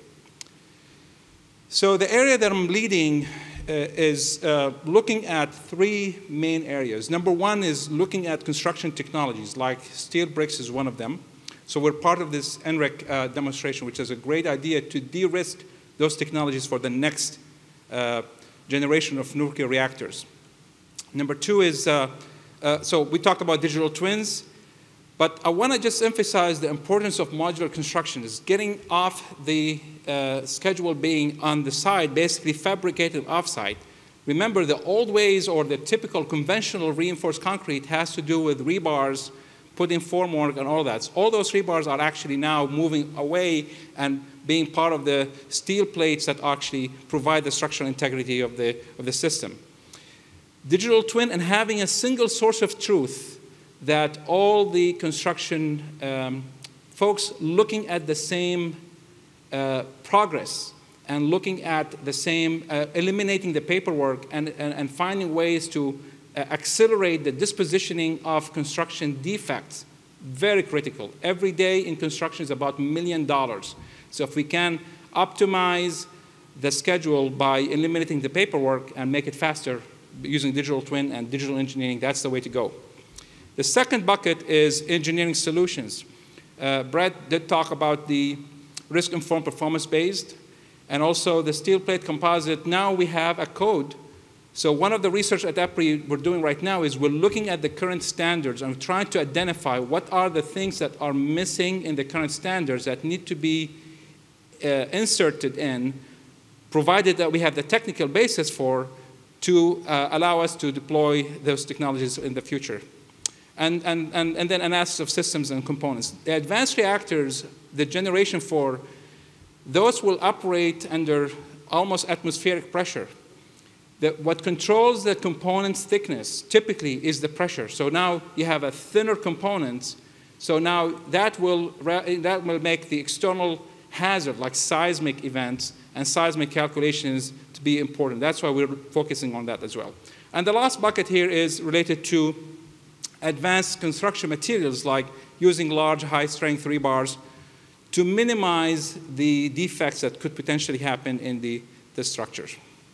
So the area that I'm leading uh, is uh, looking at three main areas. Number one is looking at construction technologies, like steel bricks is one of them. So we're part of this N R E C uh, demonstration, which is a great idea to de-risk those technologies for the next uh, generation of nuclear reactors. Number two is, uh, uh, so we talked about digital twins, but I want to just emphasize the importance of modular construction, is getting off the uh, schedule being on the side, basically fabricated off-site. Remember, the old ways or the typical conventional reinforced concrete has to do with rebars, putting formwork and all that. So all those rebars are actually now moving away and being part of the steel plates that actually provide the structural integrity of the, of the system. Digital twin and having a single source of truth that all the construction um, folks looking at the same uh, progress and looking at the same, uh, eliminating the paperwork and, and, and finding ways to uh, accelerate the dispositioning of construction defects. Very critical. Every day in construction is about a million dollars. So if we can optimize the schedule by eliminating the paperwork and make it faster using digital twin and digital engineering, that's the way to go. The second bucket is engineering solutions. Uh, Brett did talk about the risk-informed performance-based and also the steel plate composite. Now we have a code. So one of the research at E P R I we're doing right now is we're looking at the current standards and trying to identify what are the things that are missing in the current standards that need to be uh, inserted in, provided that we have the technical basis for, to uh, allow us to deploy those technologies in the future. And, and, and, and then analysis of systems and components. The advanced reactors, the generation four, those will operate under almost atmospheric pressure. The, what controls the component's thickness typically is the pressure. So now you have a thinner component. So now that will, that will make the external hazard, like seismic events and seismic calculations, to be important. That's why we're focusing on that as well. And the last bucket here is related to advanced construction materials, like using large, high-strength rebars to minimize the defects that could potentially happen in the, the structures.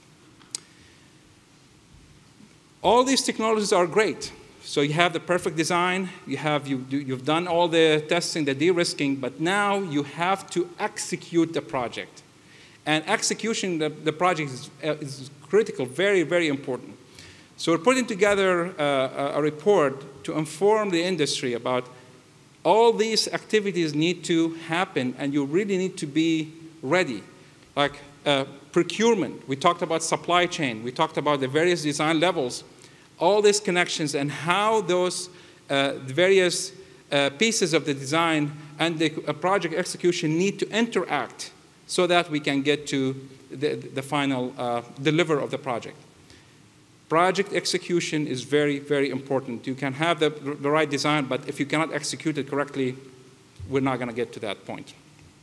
All these technologies are great. So you have the perfect design, you have, you, you've done all the testing, the de-risking, but now you have to execute the project. And execution the, the project is, uh, is critical, very, very important. So we're putting together uh, a report to inform the industry about all these activities need to happen, and you really need to be ready. Like uh, procurement, we talked about supply chain, we talked about the various design levels, all these connections and how those uh, various uh, pieces of the design and the uh, project execution need to interact. so that we can get to the, the final uh, deliver of the project. Project execution is very, very important. You can have the, the right design, but if you cannot execute it correctly, we're not going to get to that point.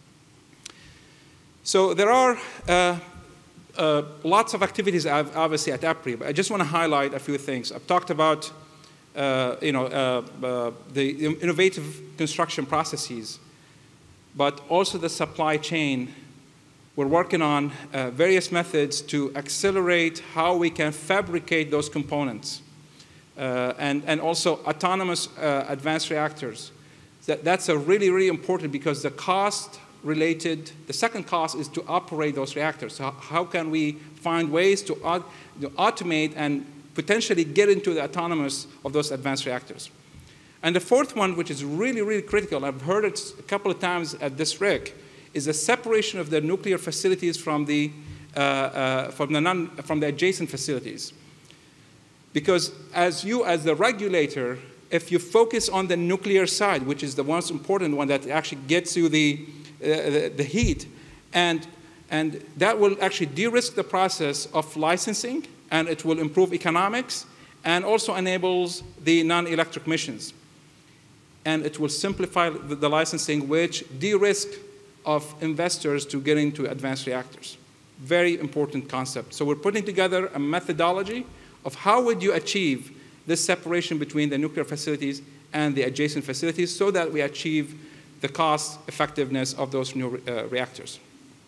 So there are uh, uh, lots of activities, obviously, at EPRI, but I just want to highlight a few things. I've talked about uh, you know, uh, uh, the innovative construction processes, but also the supply chain. We're working on uh, various methods to accelerate how we can fabricate those components, uh, and, and also autonomous uh, advanced reactors. That, that's a really, really important, because the cost related, the second cost is to operate those reactors. So how can we find ways to, aut to automate and potentially get into the autonomous of those advanced reactors? And the fourth one, which is really, really critical, I've heard it a couple of times at this R I C, is the separation of the nuclear facilities from the, uh, uh, from the, non, from the adjacent facilities. Because as you, as the regulator, if you focus on the nuclear side, which is the most important one that actually gets you the, uh, the, the heat, and, and that will actually de-risk the process of licensing, and it will improve economics, and also enables the non-electric missions. And it will simplify the, the licensing, which de-risk of investors to get into advanced reactors. Very important concept. So we're putting together a methodology of how would you achieve this separation between the nuclear facilities and the adjacent facilities so that we achieve the cost effectiveness of those new uh, reactors.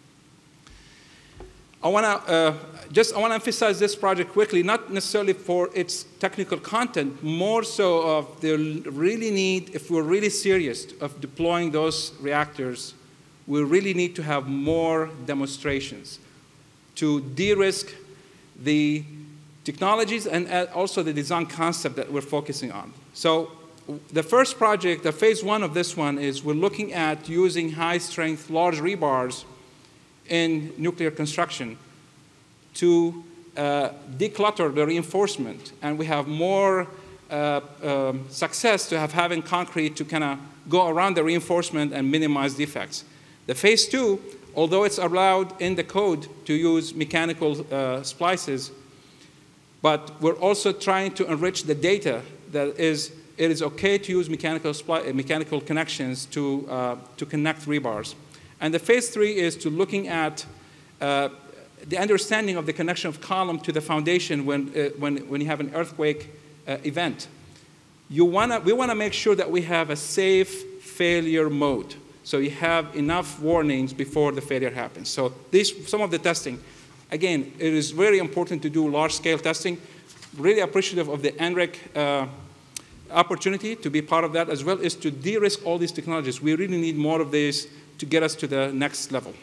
I want to uh, just I want to emphasize this project quickly, not necessarily for its technical content, more so of the really need, if we're really serious of deploying those reactors, we really need to have more demonstrations to de-risk the technologies and also the design concept that we're focusing on. So the first project, the phase one of this one, is we're looking at using high-strength large rebars in nuclear construction to uh, declutter the reinforcement. And we have more uh, um, success to have having concrete to kind of go around the reinforcement and minimize defects. The phase two, although it's allowed in the code to use mechanical uh, splices, but we're also trying to enrich the data that is, it is okay to use mechanical, mechanical connections to, uh, to connect rebars. And the phase three is to looking at uh, the understanding of the connection of column to the foundation when, uh, when, when you have an earthquake uh, event. You wanna, we want to make sure that we have a safe failure mode. So you have enough warnings before the failure happens. So these, some of the testing, again, it is very important to do large-scale testing. Really appreciative of the N R C uh, opportunity to be part of that, as well as to de-risk all these technologies. We really need more of these to get us to the next level.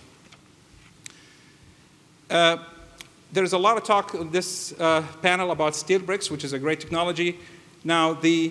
Uh, there's a lot of talk on this uh, panel about steel bricks, which is a great technology. Now, the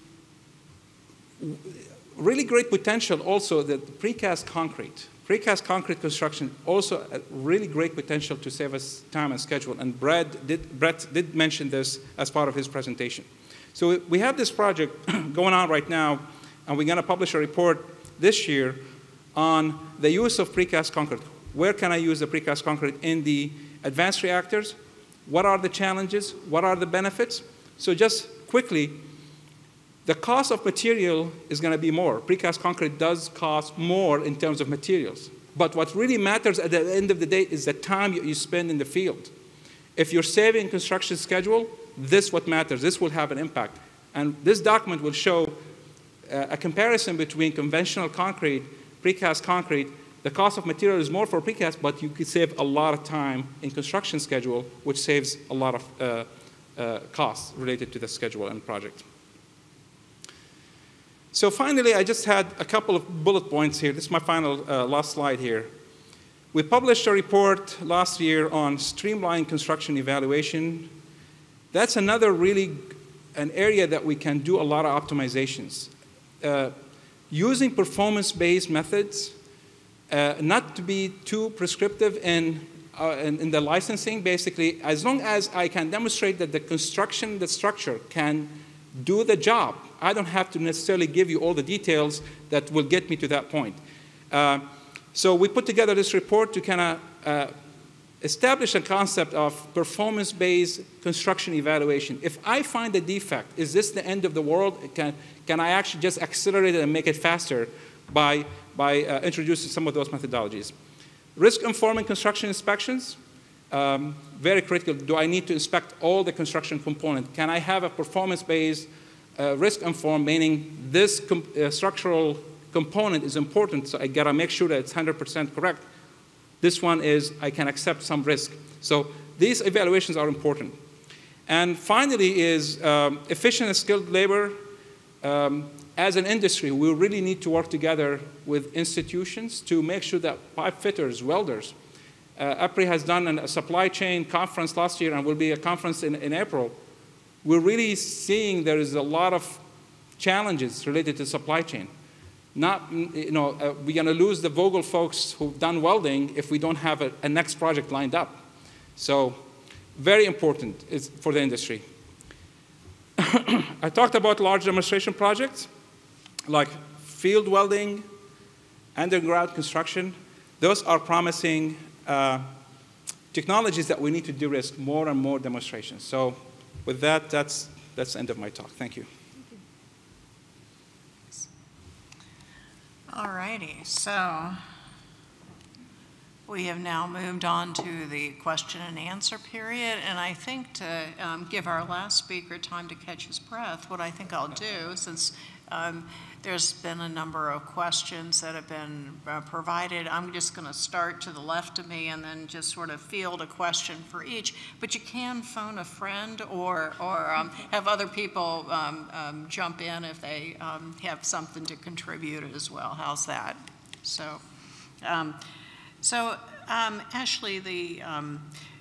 really great potential also the precast concrete. Precast concrete construction also a really great potential to save us time and schedule. And Brad did, Brett did mention this as part of his presentation. So we have this project going on right now, and we're going to publish a report this year on the use of precast concrete. Where can I use the precast concrete in the advanced reactors? What are the challenges? What are the benefits? So just quickly, the cost of material is going to be more. Precast concrete does cost more in terms of materials. But what really matters at the end of the day is the time you spend in the field. If you're saving construction schedule, this is what matters. This will have an impact. And this document will show uh, a comparison between conventional concrete, precast concrete. The cost of material is more for precast, but you could save a lot of time in construction schedule, which saves a lot of uh, uh, costs related to the schedule and project. So finally, I just had a couple of bullet points here. This is my final uh, last slide here. We published a report last year on streamlined construction evaluation. That's another really an area that we can do a lot of optimizations. Uh, using performance-based methods, uh, not to be too prescriptive in, uh, in, in the licensing, basically, as long as I can demonstrate that the construction, the structure can do the job. I don't have to necessarily give you all the details that will get me to that point. Uh, So we put together this report to kind of uh, establish a concept of performance-based construction evaluation. If I find a defect, is this the end of the world? Can, can I actually just accelerate it and make it faster by, by uh, introducing some of those methodologies? Risk-informing construction inspections, um, very critical. Do I need to inspect all the construction components? Can I have a performance-based uh, risk-informed, meaning this com uh, structural component is important, so I gotta make sure that it's one hundred percent correct. This one is, I can accept some risk. So these evaluations are important. And finally is um, efficient and skilled labor. Um, as an industry, we really need to work together with institutions to make sure that pipe fitters, welders, uh, A P R I has done an, a supply chain conference last year and will be a conference in, in April. We're really seeing there is a lot of challenges related to supply chain. Not, you know, uh, we're going to lose the Vogel folks who've done welding if we don't have a, a next project lined up. So very important is for the industry. I talked about large demonstration projects like field welding, underground construction. Those are promising uh, technologies that we need to de-risk more and more demonstrations. So with that, that's, that's the end of my talk. Thank you. All righty, so we have now moved on to the question and answer period, and I think to um, give our last speaker time to catch his breath, what I think I'll do, since um, there's been a number of questions that have been uh, provided, I'm just going to start to the left of me and then just sort of field a question for each. But you can phone a friend or, or um, have other people um, um, jump in if they um, have something to contribute as well. How's that? So, um, so um, Ashley, the um,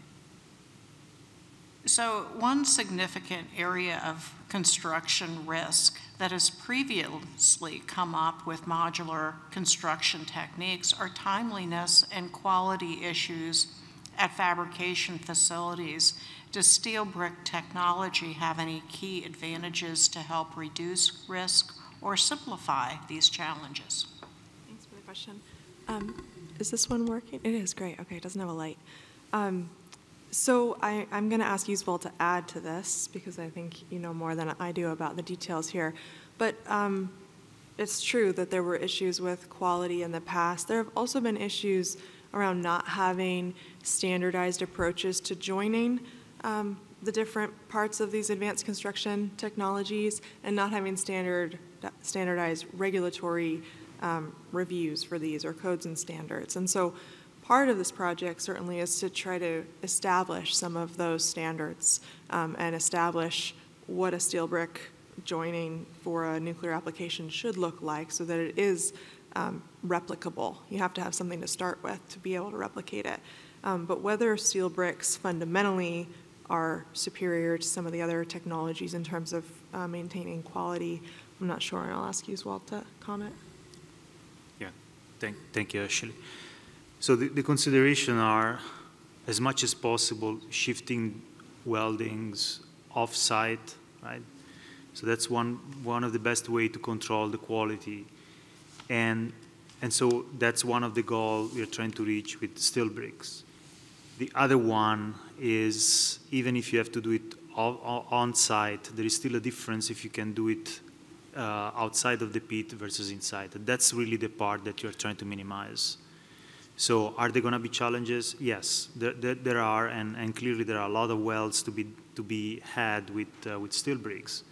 so one significant area of construction risk that has previously come up with modular construction techniques are timeliness and quality issues at fabrication facilities. Does steel brick technology have any key advantages to help reduce risk or simplify these challenges? Thanks for the question. Um, is this one working? It is, great. Okay, it doesn't have a light. Um, So I, I'm going to ask Yusval to add to this because I think you know more than I do about the details here. But um, it's true that there were issues with quality in the past. There have also been issues around not having standardized approaches to joining um, the different parts of these advanced construction technologies and not having standard, standardized regulatory um, reviews for these or codes and standards. And so part of this project certainly is to try to establish some of those standards um, and establish what a steel brick joining for a nuclear application should look like so that it is um, replicable. You have to have something to start with to be able to replicate it. Um, but whether steel bricks fundamentally are superior to some of the other technologies in terms of uh, maintaining quality, I'm not sure, and I'll ask you as well to comment. Yeah, thank, thank you, Ashley. So the, the consideration are, as much as possible, shifting weldings off-site, right? So that's one, one of the best way to control the quality. And, and so that's one of the goals we're trying to reach with steel bricks. The other one is, even if you have to do it on-site, there is still a difference if you can do it uh, outside of the pit versus inside. And that's really the part that you're trying to minimize. So are there going to be challenges? Yes, there, there, there are, and, and clearly there are a lot of welds to be, to be had with, uh, with steel bricks.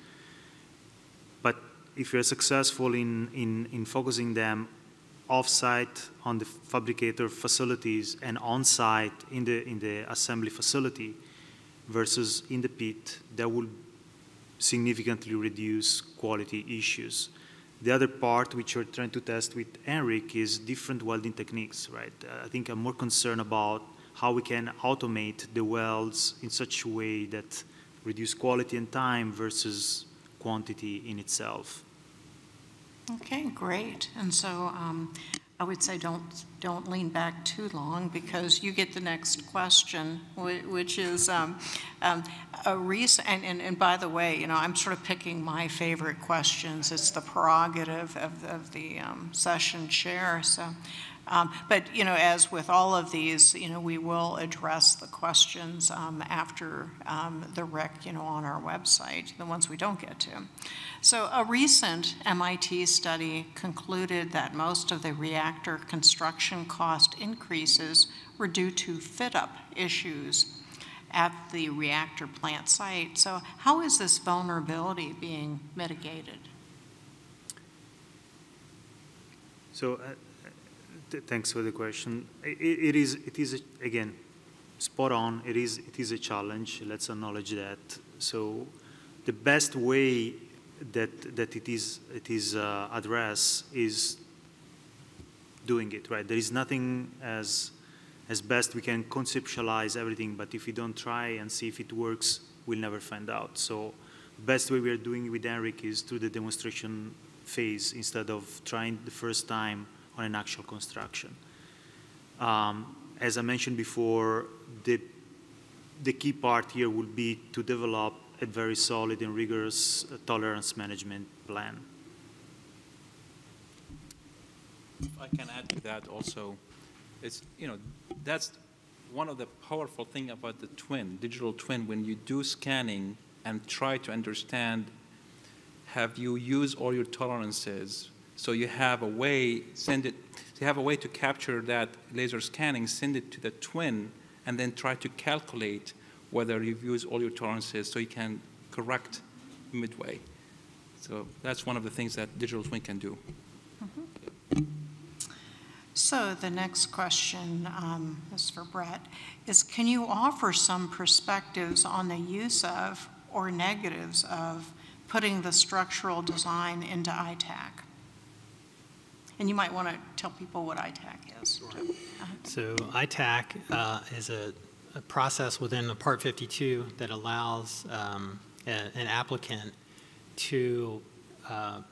But if you're successful in, in, in focusing them off-site on the fabricator facilities and on-site in the, in the assembly facility versus in the pit, that will significantly reduce quality issues. The other part which we're trying to test with Henrik is different welding techniques, right? Uh, I think I'm more concerned about how we can automate the welds in such a way that reduce quality and time versus quantity in itself. Okay, great. And so um, I would say don't, don't lean back too long because you get the next question, which is um, um, a recent, and, and, and by the way, you know, I'm sort of picking my favorite questions. It's the prerogative of, of the um, session chair. So Um, but, you know, as with all of these, you know, we will address the questions um, after um, the R I C, you know, on our website, the ones we don't get to. So a recent M I T study concluded that most of the reactor construction cost increases were due to fit-up issues at the reactor plant site. So how is this vulnerability being mitigated? So, uh, th thanks for the question. It, it is, it is a, again, spot on. It is, it is a challenge. Let's acknowledge that. So, the best way that that it is it is uh, addressed is doing it right. There is nothing as as best we can conceptualize everything, but if we don't try and see if it works, we'll never find out. So, the best way we are doing it with Henrik is through the demonstration phase instead of trying the first time on an actual construction. Um, as I mentioned before, the, the key part here will be to develop a very solid and rigorous uh, tolerance management plan. If I can add to that also, it's, you know, that's one of the powerful thing about the twin, digital twin, when you do scanning and try to understand, have you used all your tolerances? So you have a way, send it, you have a way to capture that laser scanning, send it to the twin, and then try to calculate whether you've used all your tolerances so you can correct midway. So that's one of the things that digital twin can do. Mm-hmm. So the next question um, is for Brett, is can you offer some perspectives on the use of or negatives of putting the structural design into I TAC? And you might want to tell people what I TAC is. Sure. So I TAC uh, is a, a process within the Part fifty-two that allows um, a, an applicant to uh,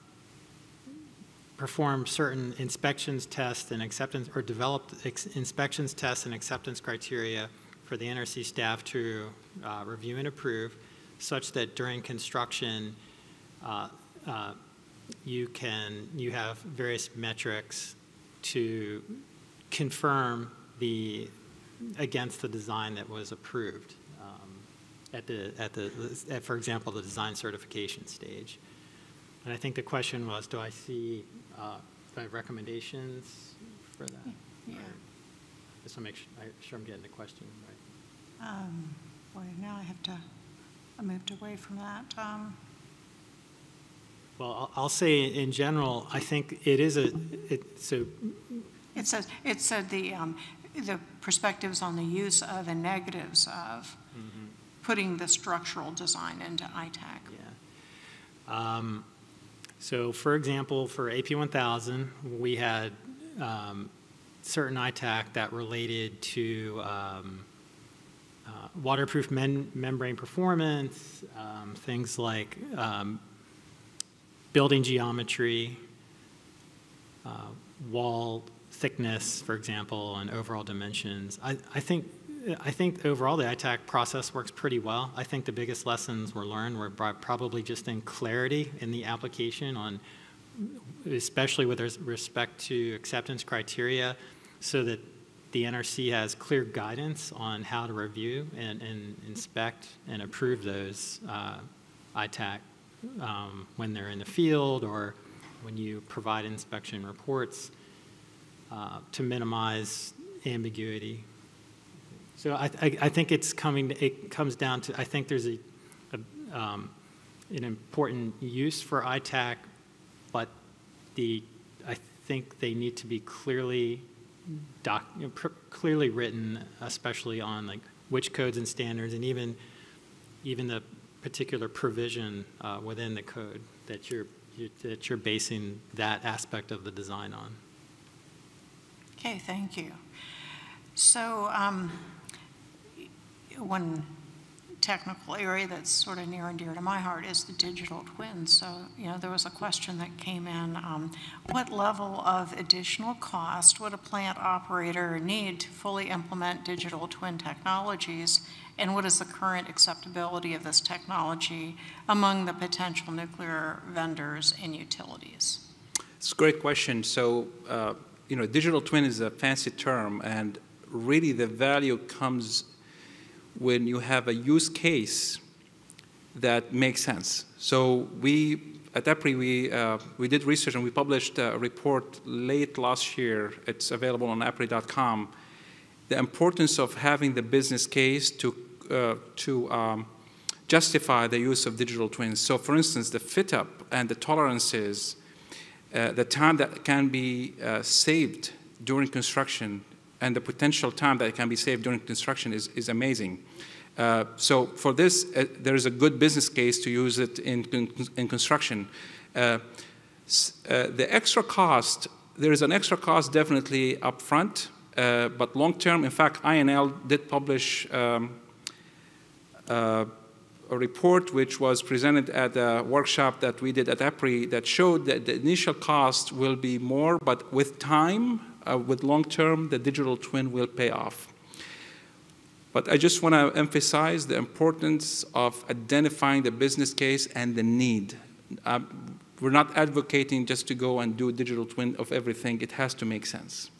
perform certain inspections, tests, and acceptance, or develop ex inspections, tests, and acceptance criteria for the N R C staff to uh, review and approve, such that during construction, uh, uh, you can, you have various metrics to confirm the, against the design that was approved um, at the, at the, at, for example, the design certification stage. And I think the question was, do I see, uh, do I have recommendations for that? Yeah. Or, just to make sure, I, sure I'm getting the question right. Um, boy, now I have to, I moved away from that. Um, Well, I'll, I'll say in general, I think it is a, it, so. It says, it said the, um, the perspectives on the use of and negatives of mm-hmm. putting the structural design into I TAC. Yeah. Um, so for example, for A P one thousand, we had um, certain I TAC that related to um, uh, waterproof men membrane performance, um, things like um, building geometry, uh, wall thickness, for example, and overall dimensions. I, I think I think overall the I TAC process works pretty well. I think the biggest lessons were learned were probably just in clarity in the application on, especially with respect to acceptance criteria, so that the N R C has clear guidance on how to review and, and inspect and approve those uh, I TAC um, when they're in the field or when you provide inspection reports uh, to minimize ambiguity. So I, I, I think it's coming, it comes down to, I think there's a, a um, an important use for I TAC, but the, I think they need to be clearly doc, you know, pr clearly written, especially on like which codes and standards, and even even the particular provision uh, within the code that you're you, that you're basing that aspect of the design on. Okay, thank you. So um, one technical area that's sort of near and dear to my heart is the digital twin. So, you know, there was a question that came in, um, what level of additional cost would a plant operator need to fully implement digital twin technologies, and what is the current acceptability of this technology among the potential nuclear vendors and utilities? It's a great question. So uh, you know, digital twin is a fancy term, and really the value comes when you have a use case that makes sense. So we, at E P R I, we, uh, we did research and we published a report late last year. It's available on E P R I dot com. The importance of having the business case to, uh, to um, justify the use of digital twins. So for instance, the fit up and the tolerances, uh, the time that can be uh, saved during construction and the potential time that can be saved during construction is, is amazing. Uh, so for this, uh, there is a good business case to use it in, in construction. Uh, uh, the extra cost, there is an extra cost definitely up front. Uh, but long-term, in fact, I N L did publish um, uh, a report which was presented at a workshop that we did at E P R I that showed that the initial cost will be more, but with time, uh, with long-term, the digital twin will pay off. But I just want to emphasize the importance of identifying the business case and the need. Uh, we're not advocating just to go and do a digital twin of everything. It has to make sense.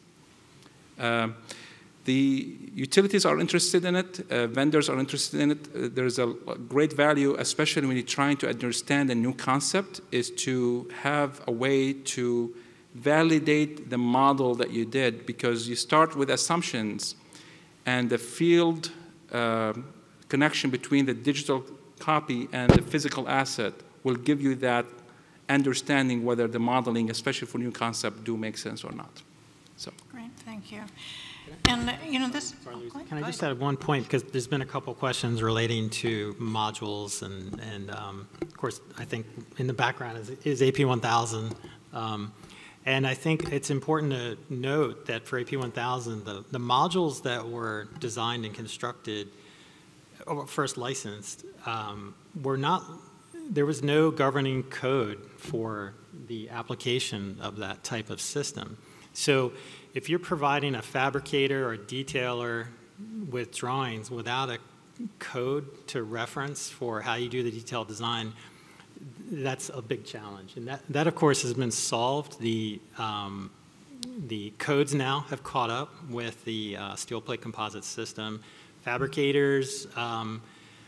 Uh, the utilities are interested in it, uh, vendors are interested in it. Uh, there's a, a great value, especially when you're trying to understand a new concept, is to have a way to validate the model that you did, because you start with assumptions, and the field uh, connection between the digital copy and the physical asset will give you that understanding whether the modeling, especially for new concept, do make sense or not. So. Great, thank you. And, you know, this... Sorry, oh, can I just add one point, because there's been a couple questions relating to modules, and, and um, of course, I think in the background is, is A P one thousand. Um, and I think it's important to note that for A P one thousand, the, the modules that were designed and constructed, or first licensed, um, were not, there was no governing code for the application of that type of system. So if you're providing a fabricator or a detailer with drawings without a code to reference for how you do the detailed design, that's a big challenge. And that, that of course, has been solved. The, um, the codes now have caught up with the uh, steel plate composite system. Fabricators um,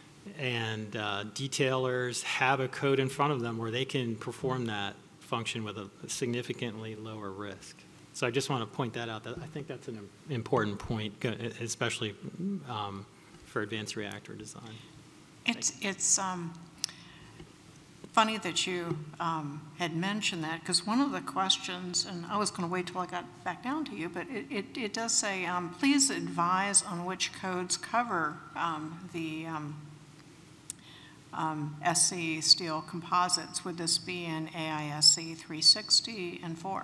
and uh, detailers have a code in front of them where they can perform that function with a significantly lower risk. So I just want to point that out. That I think that's an important point, especially um, for advanced reactor design. It's, it's um, funny that you um, had mentioned that, because one of the questions, and I was going to wait till I got back down to you, but it, it, it does say, um, please advise on which codes cover um, the um, um, S C steel composites. Would this be in A I S C three sixty and four?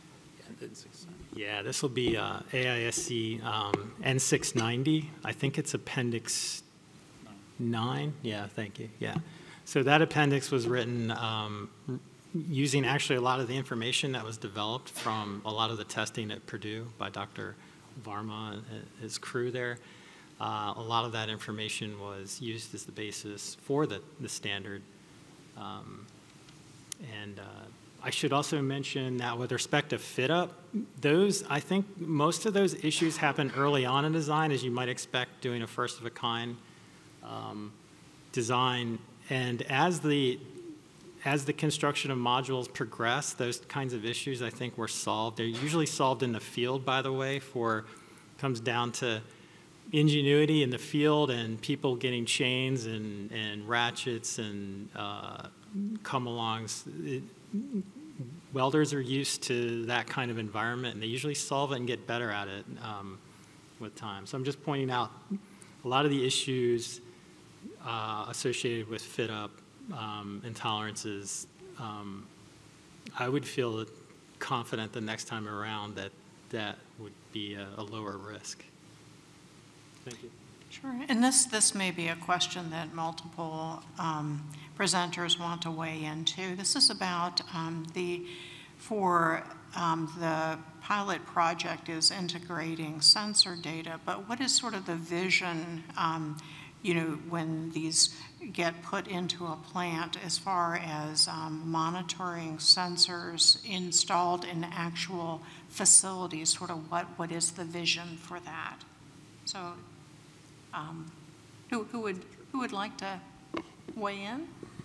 Yeah, this will be uh, A I S C um, N six ninety. I think it's Appendix nine. Yeah, thank you. Yeah. So that appendix was written um, using actually a lot of the information that was developed from a lot of the testing at Purdue by Doctor Varma and his crew there. Uh, a lot of that information was used as the basis for the, the standard. Um, and uh, I should also mention that with respect to fit up, those, I think most of those issues happen early on in design, as you might expect doing a first of a kind um, design. And as the, as the construction of modules progress, those kinds of issues I think were solved. They're usually solved in the field, by the way, for, comes down to ingenuity in the field and people getting chains and, and ratchets and uh, come-alongs. It, welders are used to that kind of environment, and they usually solve it and get better at it um, with time. So I'm just pointing out a lot of the issues uh, associated with fit-up um, and tolerances. Um, I would feel confident the next time around that that would be a, a lower risk. Thank you. Sure. And this, this may be a question that multiple um, presenters want to weigh into. This is about um, the, for um, the pilot project is integrating sensor data, but what is sort of the vision um, you know, when these get put into a plant, as far as um, monitoring sensors installed in actual facilities, sort of what, what is the vision for that? So um, who, who, would, who would like to weigh in?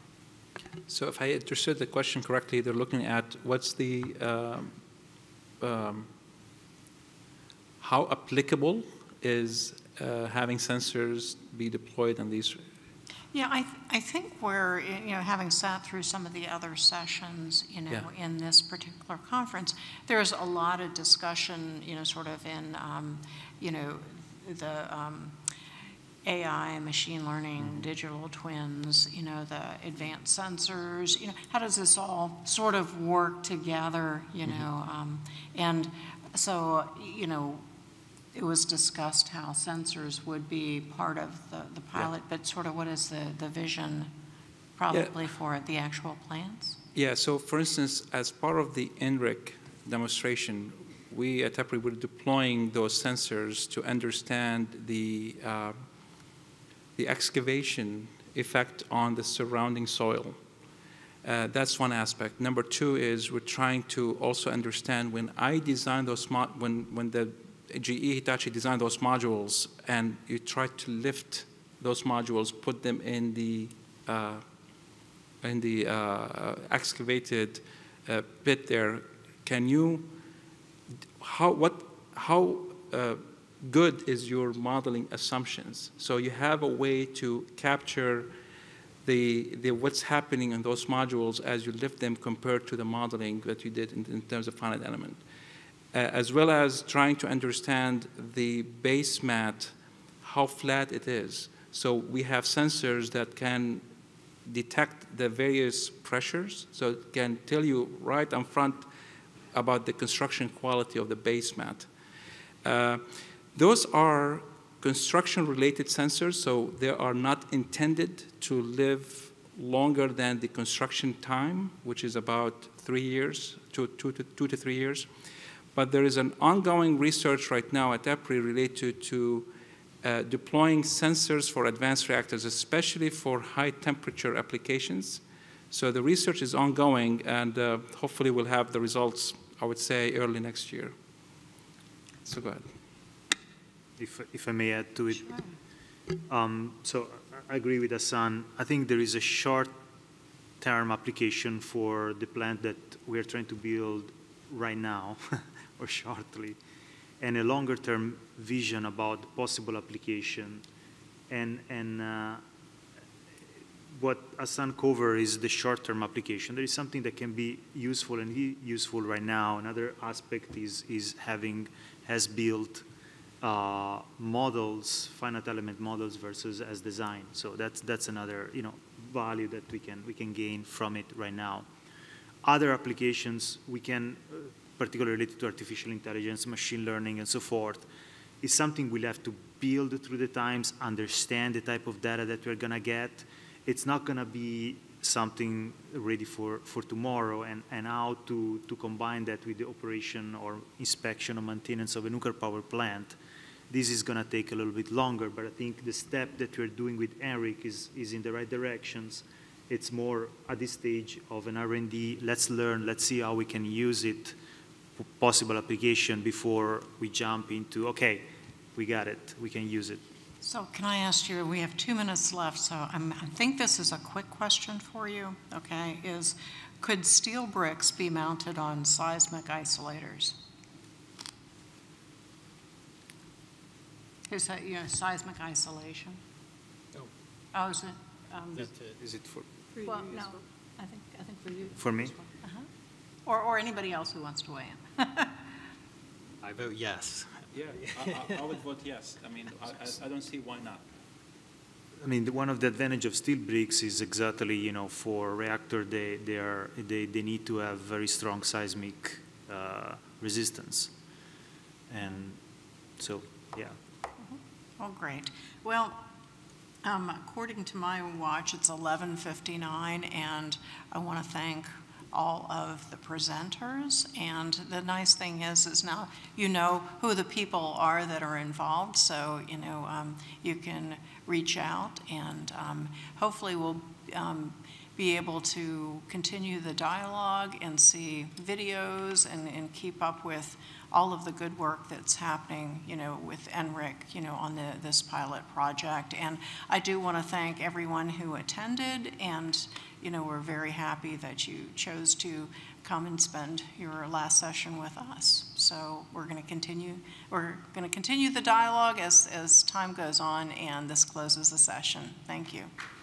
So if I understood the question correctly, they're looking at what's the, um, um, how applicable is uh, having sensors be deployed on these? Yeah, I, th I think we're, you know, having sat through some of the other sessions, you know, Yeah. in this particular conference, there's a lot of discussion, you know, sort of in, um, you know, the um, A I, machine learning, mm-hmm. digital twins, you know, the advanced sensors, you know, how does this all sort of work together, you know? Mm-hmm. um, and so, you know, it was discussed how sensors would be part of the, the pilot, yeah. but sort of what is the, the vision probably yeah. for the actual plants? Yeah, so for instance, as part of the N R C G demonstration, we at TEPRI were deploying those sensors to understand the, uh, the excavation effect on the surrounding soil. Uh, that's one aspect. Number two is we're trying to also understand when I design those, when, when the G E Hitachi designed those modules and you try to lift those modules, put them in the, uh, in the uh, excavated uh, pit there, can you, how, what, how uh, good is your modeling assumptions? So you have a way to capture the, the what's happening in those modules as you lift them compared to the modeling that you did in, in terms of finite element. Uh, as well as trying to understand the base mat, how flat it is. So we have sensors that can detect the various pressures, so it can tell you right up front about the construction quality of the base mat. Uh, those are construction-related sensors, so they are not intended to live longer than the construction time, which is about three years, two, two, to, two to three years. But there is an ongoing research right now at TEPRI related to uh, deploying sensors for advanced reactors, especially for high temperature applications. So the research is ongoing, and uh, hopefully we'll have the results, I would say, early next year. So go ahead. If, if I may add to it. Um, so I agree with Hassan. I think there is a short-term application for the plant that we're trying to build right now. Or shortly, and a longer-term vision about possible application. And, and uh, what Hassan covered is the short-term application. There is something that can be useful and useful right now. Another aspect is, is having has-built uh, models, finite element models versus as designed. So that's, that's another, you know, value that we can, we can gain from it right now. Other applications we can, uh, particularly related to artificial intelligence, machine learning, and so forth, is something we'll have to build through the times, understand the type of data that we're going to get. It's not going to be something ready for, for tomorrow, and, and how to, to combine that with the operation or inspection or maintenance of a nuclear power plant. This is going to take a little bit longer, but I think the step that we're doing with N R C G is, is in the right directions. It's more at this stage of an R and D, let's learn, let's see how we can use it, possible application before we jump into, okay, we got it, we can use it. So can I ask you, we have two minutes left, so I'm, I think this is a quick question for you, okay, is could steel bricks be mounted on seismic isolators? Is that, you know, seismic isolation? Oh. Oh, is it? Um, is it for? For well, you no, as well. I think, I think for you. For me? Uh-huh. Or, or anybody else who wants to weigh in. I vote yes. Yeah, I, I, I would vote yes. I mean, I, I don't see why not. I mean, the, one of the advantage of steel bricks is exactly, you know, for reactor, they, they, are, they, they need to have very strong seismic uh, resistance. And so, yeah. Mm-hmm. Oh, great. Well, um, according to my watch, it's eleven fifty-nine, and I want to thank all of the presenters. And the nice thing is, is now you know who the people are that are involved, so you know um, you can reach out, and um, hopefully we'll um, be able to continue the dialogue and see videos and, and keep up with all of the good work that's happening, you know, with N R C, you know, on the, this pilot project. And I do want to thank everyone who attended, and, you know, we're very happy that you chose to come and spend your last session with us. So we're going to continue, we're going to continue the dialogue as, as time goes on, and this closes the session. Thank you.